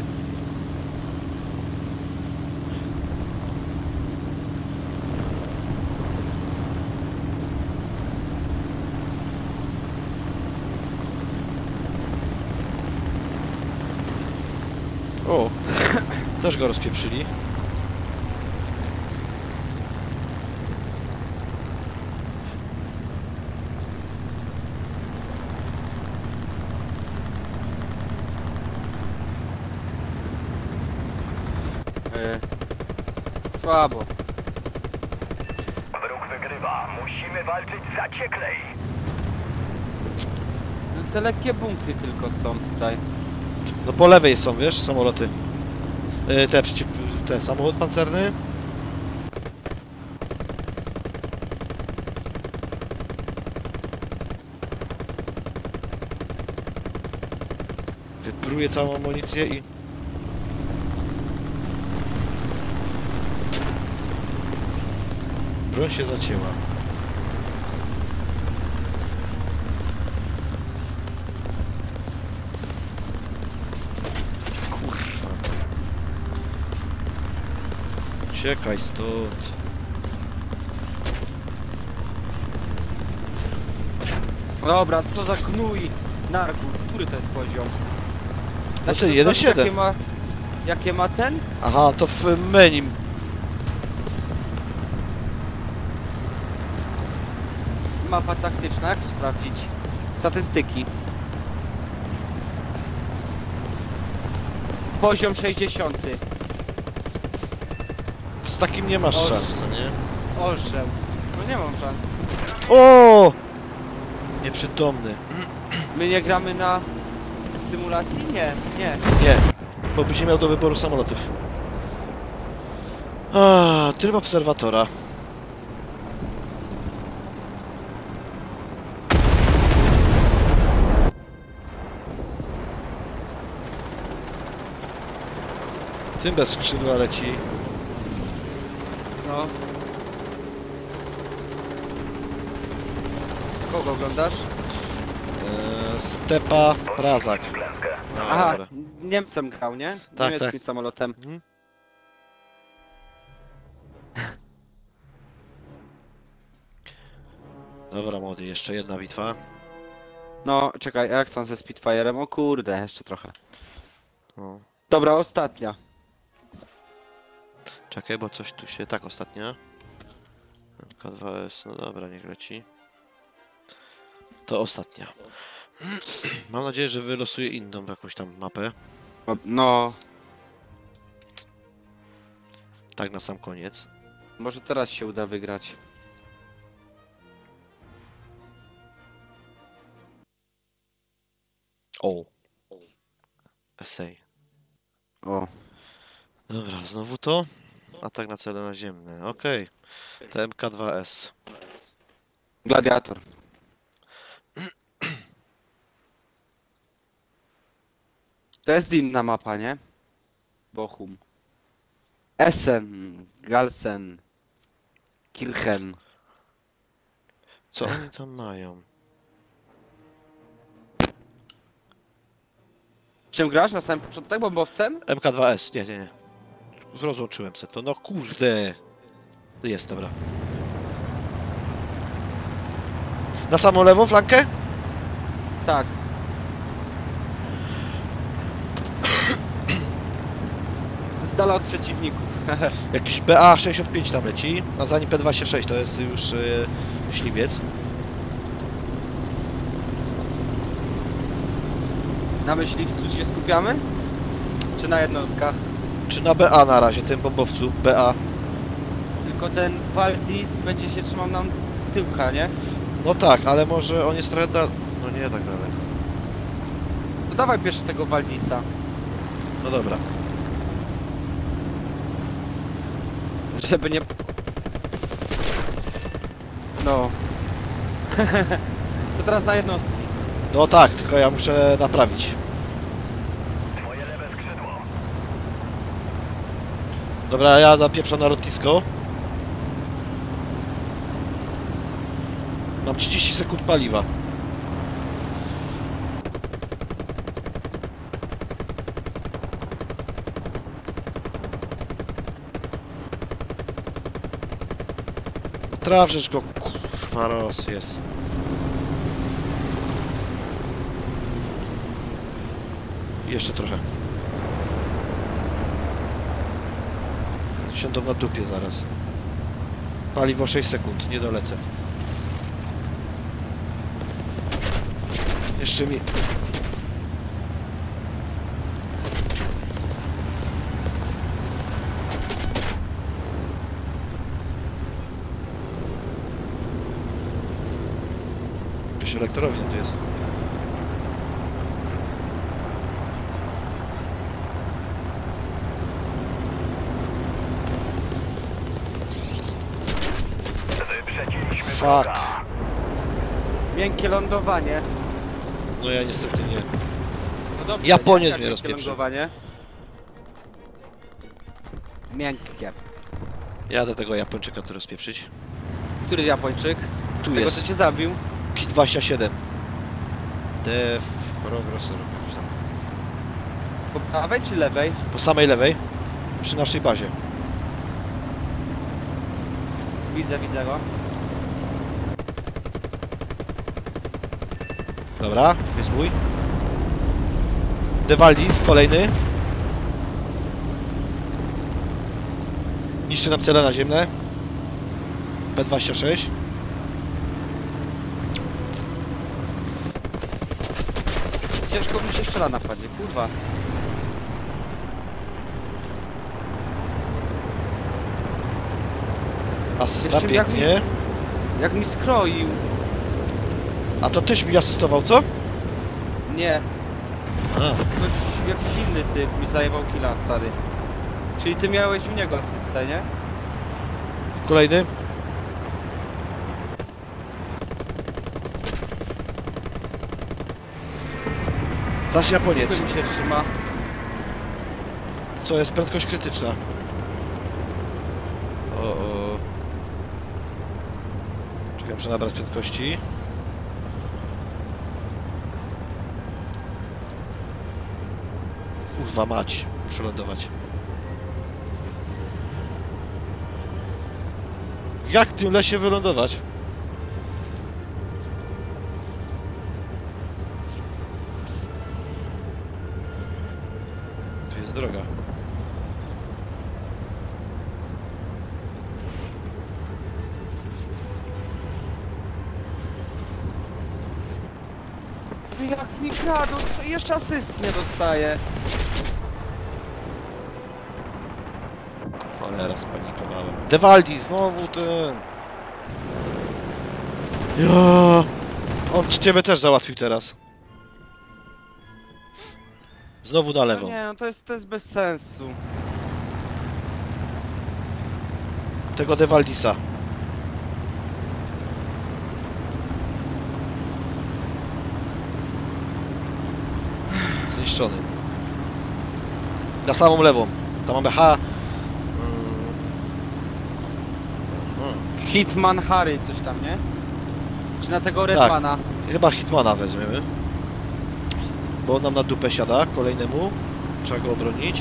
Speaker 2: O! Też go rozpieprzyli.
Speaker 1: Yy. Słabo.
Speaker 3: Wróg wygrywa. Musimy walczyć zacieklej.
Speaker 1: No, te lekkie bunkry tylko są tutaj.
Speaker 2: No po lewej są, wiesz, samoloty. Yy, te przeciw... ten samochód pancerny. Wypruje całą amunicję i... Broń się zacięła. Kurwa. Uciekaj stąd.
Speaker 1: Dobra, co za gnój! Nargur, który to jest poziom? Da się
Speaker 2: ten
Speaker 1: zobaczyć,
Speaker 2: jeden siedem.
Speaker 1: Jakie ma, jakie ma ten?
Speaker 2: Aha, to w menu.
Speaker 1: Mapa taktyczna, jak to sprawdzić? Statystyki. Poziom sześćdziesiąty.
Speaker 2: Z takim nie masz
Speaker 1: O,
Speaker 2: szans, co nie?
Speaker 1: Orzeł. No nie mam szans.
Speaker 2: O! Nieprzytomny.
Speaker 1: My nie gramy na symulacji? Nie, nie.
Speaker 2: Nie, bo byś nie miał do wyboru samolotów. A, tryb obserwatora. Tym bez skrzydła leci.
Speaker 1: No. Kogo oglądasz?
Speaker 2: Eee, Stepa Prazak.
Speaker 3: Klęskę.
Speaker 2: No,
Speaker 1: Aha,
Speaker 2: dobra.
Speaker 1: Niemcem grał, nie?
Speaker 2: Tak,
Speaker 1: Niemieckim
Speaker 2: tak.
Speaker 1: samolotem.
Speaker 2: Mhm. Dobra, młody, jeszcze jedna bitwa.
Speaker 1: No, czekaj, a jak tam ze Spitfire'em? O kurde, jeszcze trochę.
Speaker 2: No.
Speaker 1: Dobra, ostatnia.
Speaker 2: Czekaj, bo coś tu się... Tak, ostatnia. K dwa S, no dobra, niech leci. To ostatnia. Mam nadzieję, że wylosuję inną jakąś tam mapę.
Speaker 1: O, no,
Speaker 2: Tak na sam koniec.
Speaker 1: może teraz się uda wygrać.
Speaker 2: O! Esej.
Speaker 1: O,
Speaker 2: Dobra, znowu to. Atak na cele naziemne. Okej. T M K dwa S.
Speaker 1: gladiator. To jest inna mapa, nie? Bochum. Essen, Galsen, Kirchen.
Speaker 2: Co oni tam mają?
Speaker 1: Czym grasz na samym początku? Bombowcem?
Speaker 2: M K dwa S. Nie, nie, nie. Rozłączyłem se to. No kurde. Jest, dobra. Na samą lewą flankę?
Speaker 1: Tak. Z dala od przeciwników.
Speaker 2: Jakiś B A sześćdziesiąt pięć tam leci, a za nim P dwadzieścia sześć, to jest już yy, myśliwiec.
Speaker 1: Na myśliwcu się skupiamy? Czy na jednostkach?
Speaker 2: Czy na B A na razie, tym bombowcu? B A.
Speaker 1: Tylko ten Valdis będzie się trzymał nam tyłka, nie?
Speaker 2: No tak, ale może on jest trochę da... No nie tak daleko.
Speaker 1: To dawaj pierwszy tego Valdisa.
Speaker 2: No dobra.
Speaker 1: Żeby nie... No. To teraz na jednostki.
Speaker 2: No tak, tylko ja muszę naprawić.
Speaker 3: Twoje lewe skrzydło.
Speaker 2: Dobra, ja zapieprzam na lotnisko. Mam trzydzieści sekund paliwa. Trawrzecz go, kurwa, roz jest. Jeszcze trochę. Siądą na dupie zaraz. Paliwo sześć sekund, nie dolecę. Jeszcze mi... Jakaś elektrownia tu jest.
Speaker 3: Wyprzedziliśmy
Speaker 2: Fuck.
Speaker 3: wroga.
Speaker 1: Miękkie lądowanie.
Speaker 2: No ja niestety nie.
Speaker 1: No dobrze,
Speaker 2: Japoniec
Speaker 1: jak
Speaker 2: mnie
Speaker 1: miękkie
Speaker 2: rozpieprzył.
Speaker 1: lądowanie? Miękkie.
Speaker 2: Jadę tego Japończyka tu rozpieprzyć.
Speaker 1: Który Japończyk?
Speaker 2: Tu
Speaker 1: Tego,
Speaker 2: jest.
Speaker 1: co cię zabił?
Speaker 2: K dwadzieścia siedem. Def... Progresor. jakoś tam.
Speaker 1: Po prawej czy lewej?
Speaker 2: Po samej lewej. Przy naszej bazie.
Speaker 1: Widzę, widzę go.
Speaker 2: Dobra, jest mój. Devaldis, kolejny. Niszczy nam cele naziemne. P dwadzieścia sześć.
Speaker 1: Ciężko mi się strzela na padzie, kurwa.
Speaker 2: Asysta,
Speaker 1: Jeszcze jak
Speaker 2: pięknie.
Speaker 1: Jak mi skroił.
Speaker 2: A to tyś mi asystował, co?
Speaker 1: Nie,
Speaker 2: A,
Speaker 1: ktoś, jakiś inny typ mi zajebał killa, stary. Czyli ty miałeś u niego asystę, nie?
Speaker 2: kolejny. Zaś Japoniec.
Speaker 1: Który mi się trzyma.
Speaker 2: Co jest prędkość krytyczna? O, o. Czekaj, muszę nabrać prędkości. Kurwa mać, muszę lądować. Jak w tym lesie wylądować? Tu jest droga.
Speaker 1: Jak mi kradą, to jeszcze asyst nie dostaje.
Speaker 2: Cholera, spanikowałem. Devaldi, znowu ten... Ja. On ci ciebie też załatwił teraz. Znowu na
Speaker 1: No
Speaker 2: lewo.
Speaker 1: nie, no to jest, to jest bez sensu.
Speaker 2: Tego Devaldisa. Zniszczony. Na samą lewą. Tam mamy H. Hmm.
Speaker 1: Hitman Harry, coś tam, nie? Czy na tego Redmana?
Speaker 2: Chyba Hitmana weźmiemy. Bo on nam na dupę siada. Kolejnemu. Trzeba go obronić.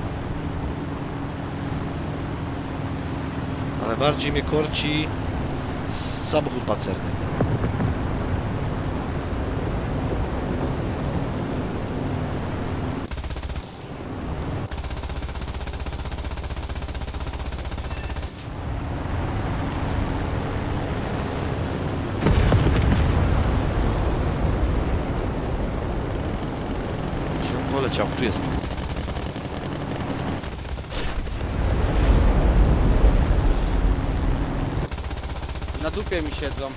Speaker 2: Ale bardziej mnie korci samochód pancerny. Gdzie on poleciał? Tu jest.
Speaker 1: Na dupie mi siedzą.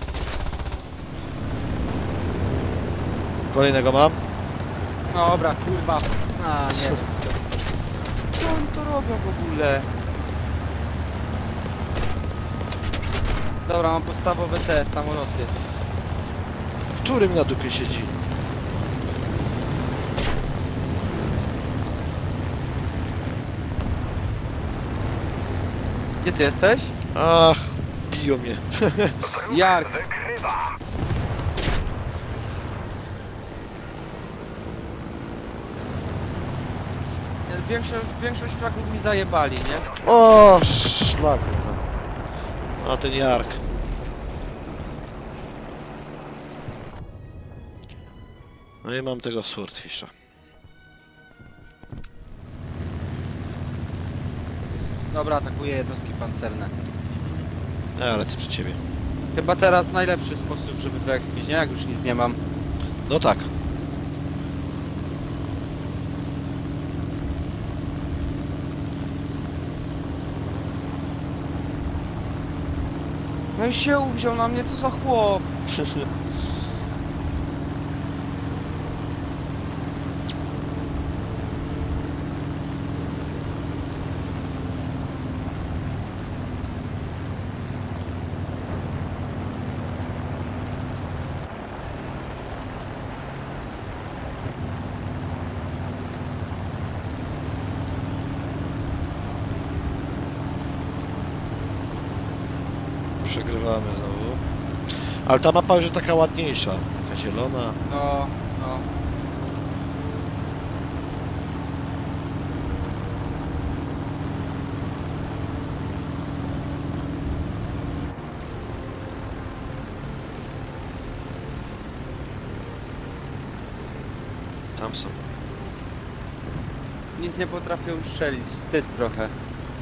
Speaker 2: Kolejnego mam.
Speaker 1: Dobra, kurwa. A, nie wiem. Co oni to robią w ogóle? Dobra, mam podstawowe te samoloty.
Speaker 2: Którym na dupie siedzi?
Speaker 1: Gdzie ty jesteś?
Speaker 2: Ach, biją mnie.
Speaker 1: Jak?
Speaker 3: Wykrywa!
Speaker 1: Większość, większość fragów mi zajebali, nie?
Speaker 2: O, szlak tam. A ten Jark. No i mam tego Swordfisha.
Speaker 1: Dobra, atakuję jednostki pancerne.
Speaker 2: Ja lecę przed ciebie.
Speaker 1: Chyba teraz najlepszy sposób, żeby wyekspić, nie? Jak już nic nie mam.
Speaker 2: No tak.
Speaker 1: No i się uwziął na mnie, co za chłop.
Speaker 2: Przegrywamy znowu. Ale ta mapa już jest taka ładniejsza. Taka zielona.
Speaker 1: No, no.
Speaker 2: Tam są.
Speaker 1: Nic nie potrafię ustrzelić, wstyd trochę.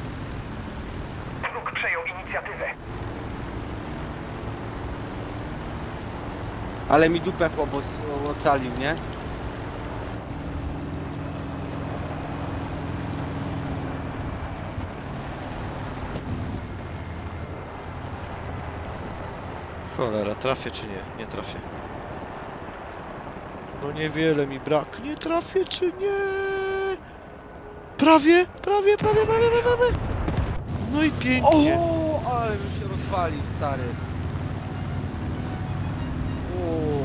Speaker 3: Wróg przejął inicjatywę.
Speaker 1: Ale mi dupę chłop os- ocalił, nie?
Speaker 2: Cholera, trafię czy nie? Nie trafię. No niewiele mi brak. Nie trafię czy nie? Prawie, prawie, prawie, prawie, prawie, prawie. No i pięknie.
Speaker 1: O, ale już się rozwalił, stary. O.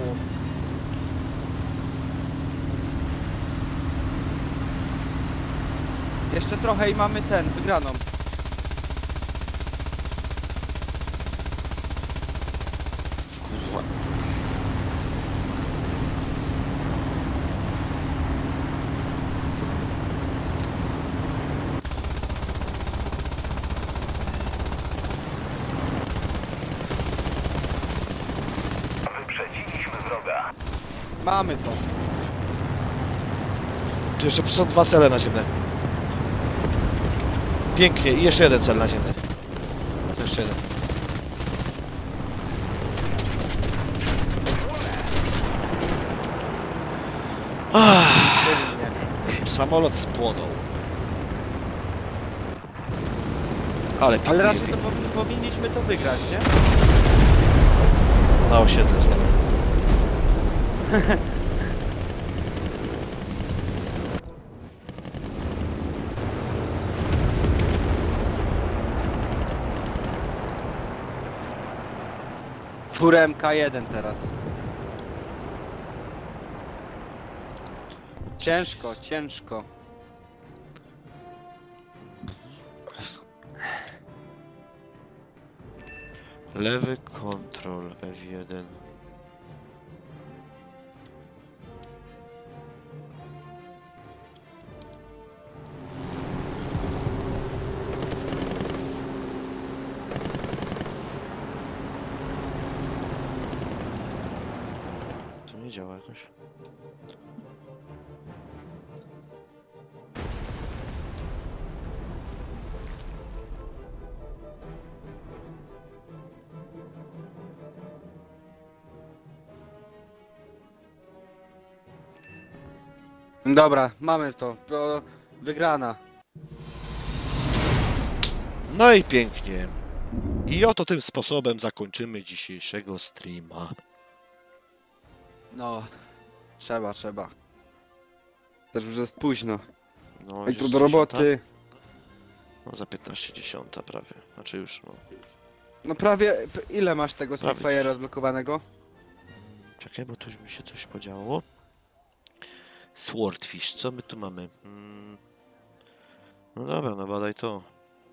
Speaker 1: Jeszcze trochę i mamy ten, wygraną.
Speaker 2: Kurwa.
Speaker 3: Wyprzedziliśmy wroga.
Speaker 1: Mamy to.
Speaker 2: Tu jeszcze są dwa cele naziemne. Pięknie. I jeszcze jeden cel naziemny. To jeszcze jeden. Ach,
Speaker 1: Pewnie.
Speaker 2: samolot spłonął. Ale pięknie.
Speaker 1: Ale raczej to powi- powinniśmy to wygrać, nie?
Speaker 2: Na osiedle znowu.
Speaker 1: Furę M K jeden teraz. Ciężko, ciężko.
Speaker 2: Lewy kontrol F jeden. To nie działa jakoś.
Speaker 1: Dobra, mamy to. To wygrana.
Speaker 2: No i pięknie. I oto tym sposobem zakończymy dzisiejszego streama.
Speaker 1: No, trzeba, trzeba. Też już jest późno.
Speaker 2: No,
Speaker 1: Jutro
Speaker 2: już
Speaker 1: do
Speaker 2: dziesiąta?
Speaker 1: roboty.
Speaker 2: No za piętnaście dziesiąta prawie. Znaczy już, no.
Speaker 1: No prawie, p- ile masz tego
Speaker 2: Prawie
Speaker 1: Spitfire'a
Speaker 2: coś.
Speaker 1: odblokowanego?
Speaker 2: Czekaj, bo tu już mi się coś podziało. Swordfish, co my tu mamy? Hmm. No dobra, no badaj to.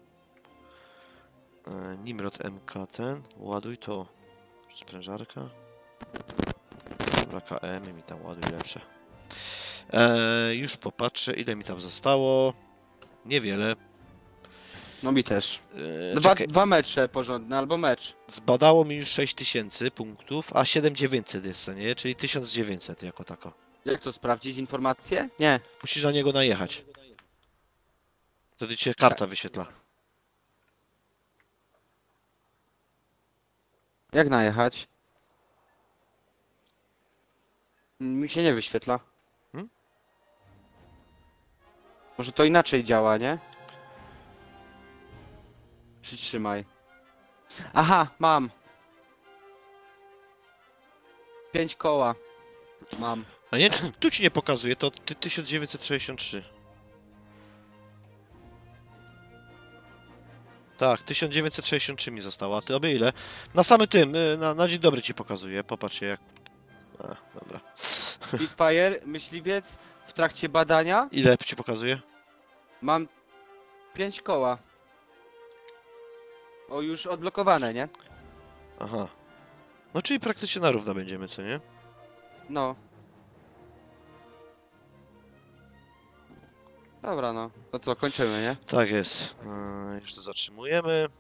Speaker 2: E, Nimrod M K ten, ładuj to. Sprężarka. Dobra, K M mi tam ładuj lepsze. E, już popatrzę, ile mi tam zostało. Niewiele.
Speaker 1: No mi też.
Speaker 2: E,
Speaker 1: Dwa,
Speaker 2: czekaj,
Speaker 1: dwa mecze porządne, albo mecz.
Speaker 2: zbadało mi już sześć tysięcy punktów, a siedem tysięcy dziewięćset jest, co nie? Czyli tysiąc dziewięćset jako tako.
Speaker 1: Jak to sprawdzić? Informacje? Nie.
Speaker 2: Musisz na niego najechać. Wtedy ci się karta wyświetla.
Speaker 1: Jak najechać? Mi się nie wyświetla.
Speaker 2: Hmm?
Speaker 1: Może to inaczej działa, nie? Przytrzymaj. Aha, mam. Pięć koła. Mam.
Speaker 2: A nie, czy tu ci nie pokazuje, to ty tysiąc dziewięćset sześćdziesiąt trzy. Tak, tysiąc dziewięćset sześćdziesiąt trzy mi zostało, a ty obie ile? Na samym tym, y, na, na dzień dobry ci pokazuje, popatrzcie jak... A, dobra.
Speaker 1: Spitfire, myśliwiec, w trakcie badania
Speaker 2: Ile ci pokazuje?
Speaker 1: mam pięć koła. O, już odblokowane, nie?
Speaker 2: Aha. No czyli praktycznie na równo będziemy, co nie?
Speaker 1: No. Dobra, no. To co, kończymy, nie?
Speaker 2: Tak jest. Yy, już to zatrzymujemy.